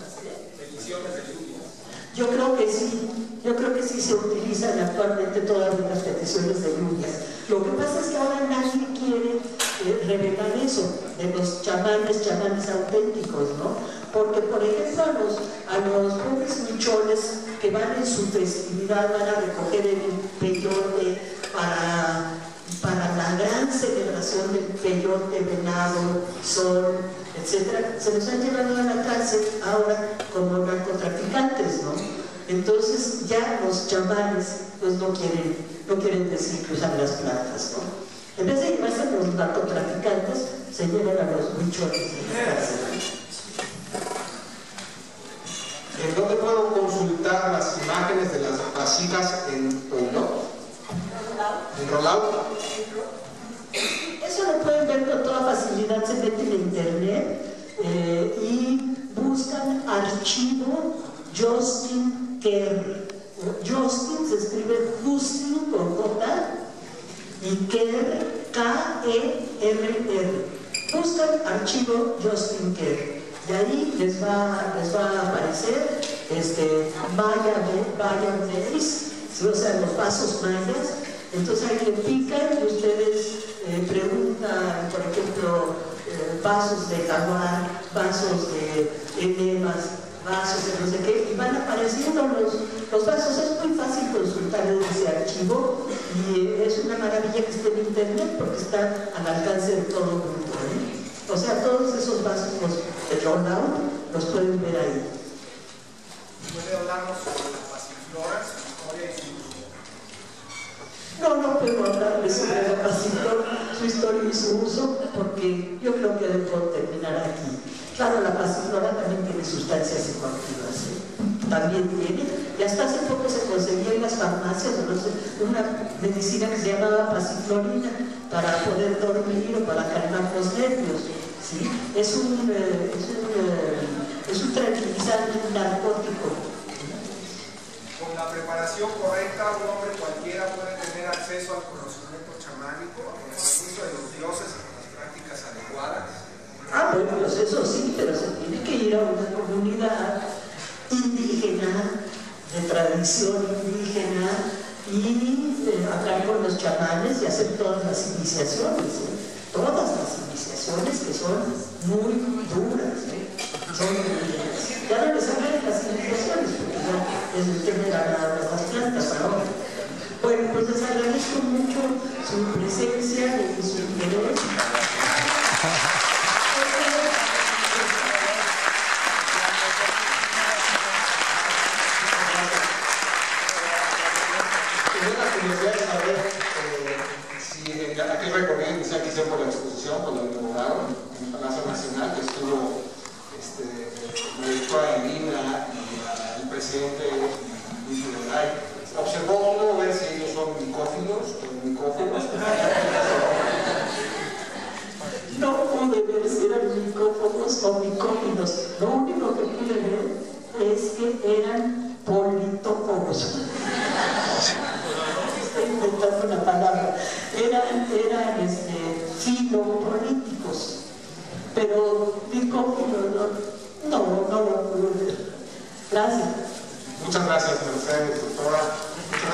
Yo creo que sí se utilizan actualmente todas las peticiones de lluvias. Lo que pasa es que ahora nadie quiere revelar eso de los chamanes auténticos, ¿no? Porque, por ejemplo, a los pobres michones que van en su festividad, van a recoger el peyote para la gran celebración del peyote, venado, sol, etc. Se los han llevado a la cárcel ahora como narcotraficantes, ¿no? Entonces ya los chamanes pues no quieren decir que usan las plantas, ¿no? En vez de llevarse a los narcotraficantes, se llevan a los michones en la cárcel. ¿En dónde puedo consultar las imágenes de las vasijas en Toiló? ¿En Rolao? Eso lo pueden ver con toda facilidad, se meten en internet y buscan archivo Justin Kerr. Justin se escribe Justin y Kerr, K-E-R-R. Buscan archivo Justin Kerr. Y ahí les va a aparecer Maya Days, o sea, los vasos mayas. Entonces ahí le pican y ustedes preguntan, por ejemplo, vasos de jaguar, vasos de enemas, vasos de no sé qué, y van apareciendo los vasos. Es muy fácil consultar ese archivo y es una maravilla que esté en internet porque está al alcance de todo el mundo, ¿eh? O sea, todos esos vasos de rollout los pueden ver ahí. ¿Puede hablarnos sobre la pasiflora, su historia y su uso? No puedo hablarles sobre la pasiflora, su historia y su uso, porque yo creo que debo terminar aquí. Claro, la pasiflora también tiene sustancias psicoactivas, ¿eh? También tiene, y hasta hace poco se conseguía en las farmacias una medicina que se llamaba pasiflorina para poder dormir o para calmar los nervios, ¿sí? Es un tranquilizante, un narcótico. Con la preparación correcta, un hombre cualquiera puede tener acceso al conocimiento chamánico, con el uso de los dioses y con las prácticas adecuadas. Bueno, pues eso sí, pero se tiene que ir a una comunidad indígena, de tradición indígena, y hablar con los chamanes y hacer todas las iniciaciones, todas las iniciaciones que son muy duras, son muy duras. Ya no les hablan de las iniciaciones, porque ya es el tema de las plantas ahora. Bueno, pues les agradezco mucho su presencia y su interés. Aquí recorrí inicial que hicieron por la exposición, por la inauguraron en el Palacio Nacional, que estuvo la directora de Lina y el presidente Luis Uruguay. Observó cómo ver si ellos son micófilos o micófilos. No pude ver si eran micófagos o micófilos. Lo único que pude ver es que eran politófagos. Estoy inventando una palabra. Eran filopolíticos. Pero micófilos no lo pude ver. Gracias. Muchas gracias, Mercedes, doctora. Muchas gracias.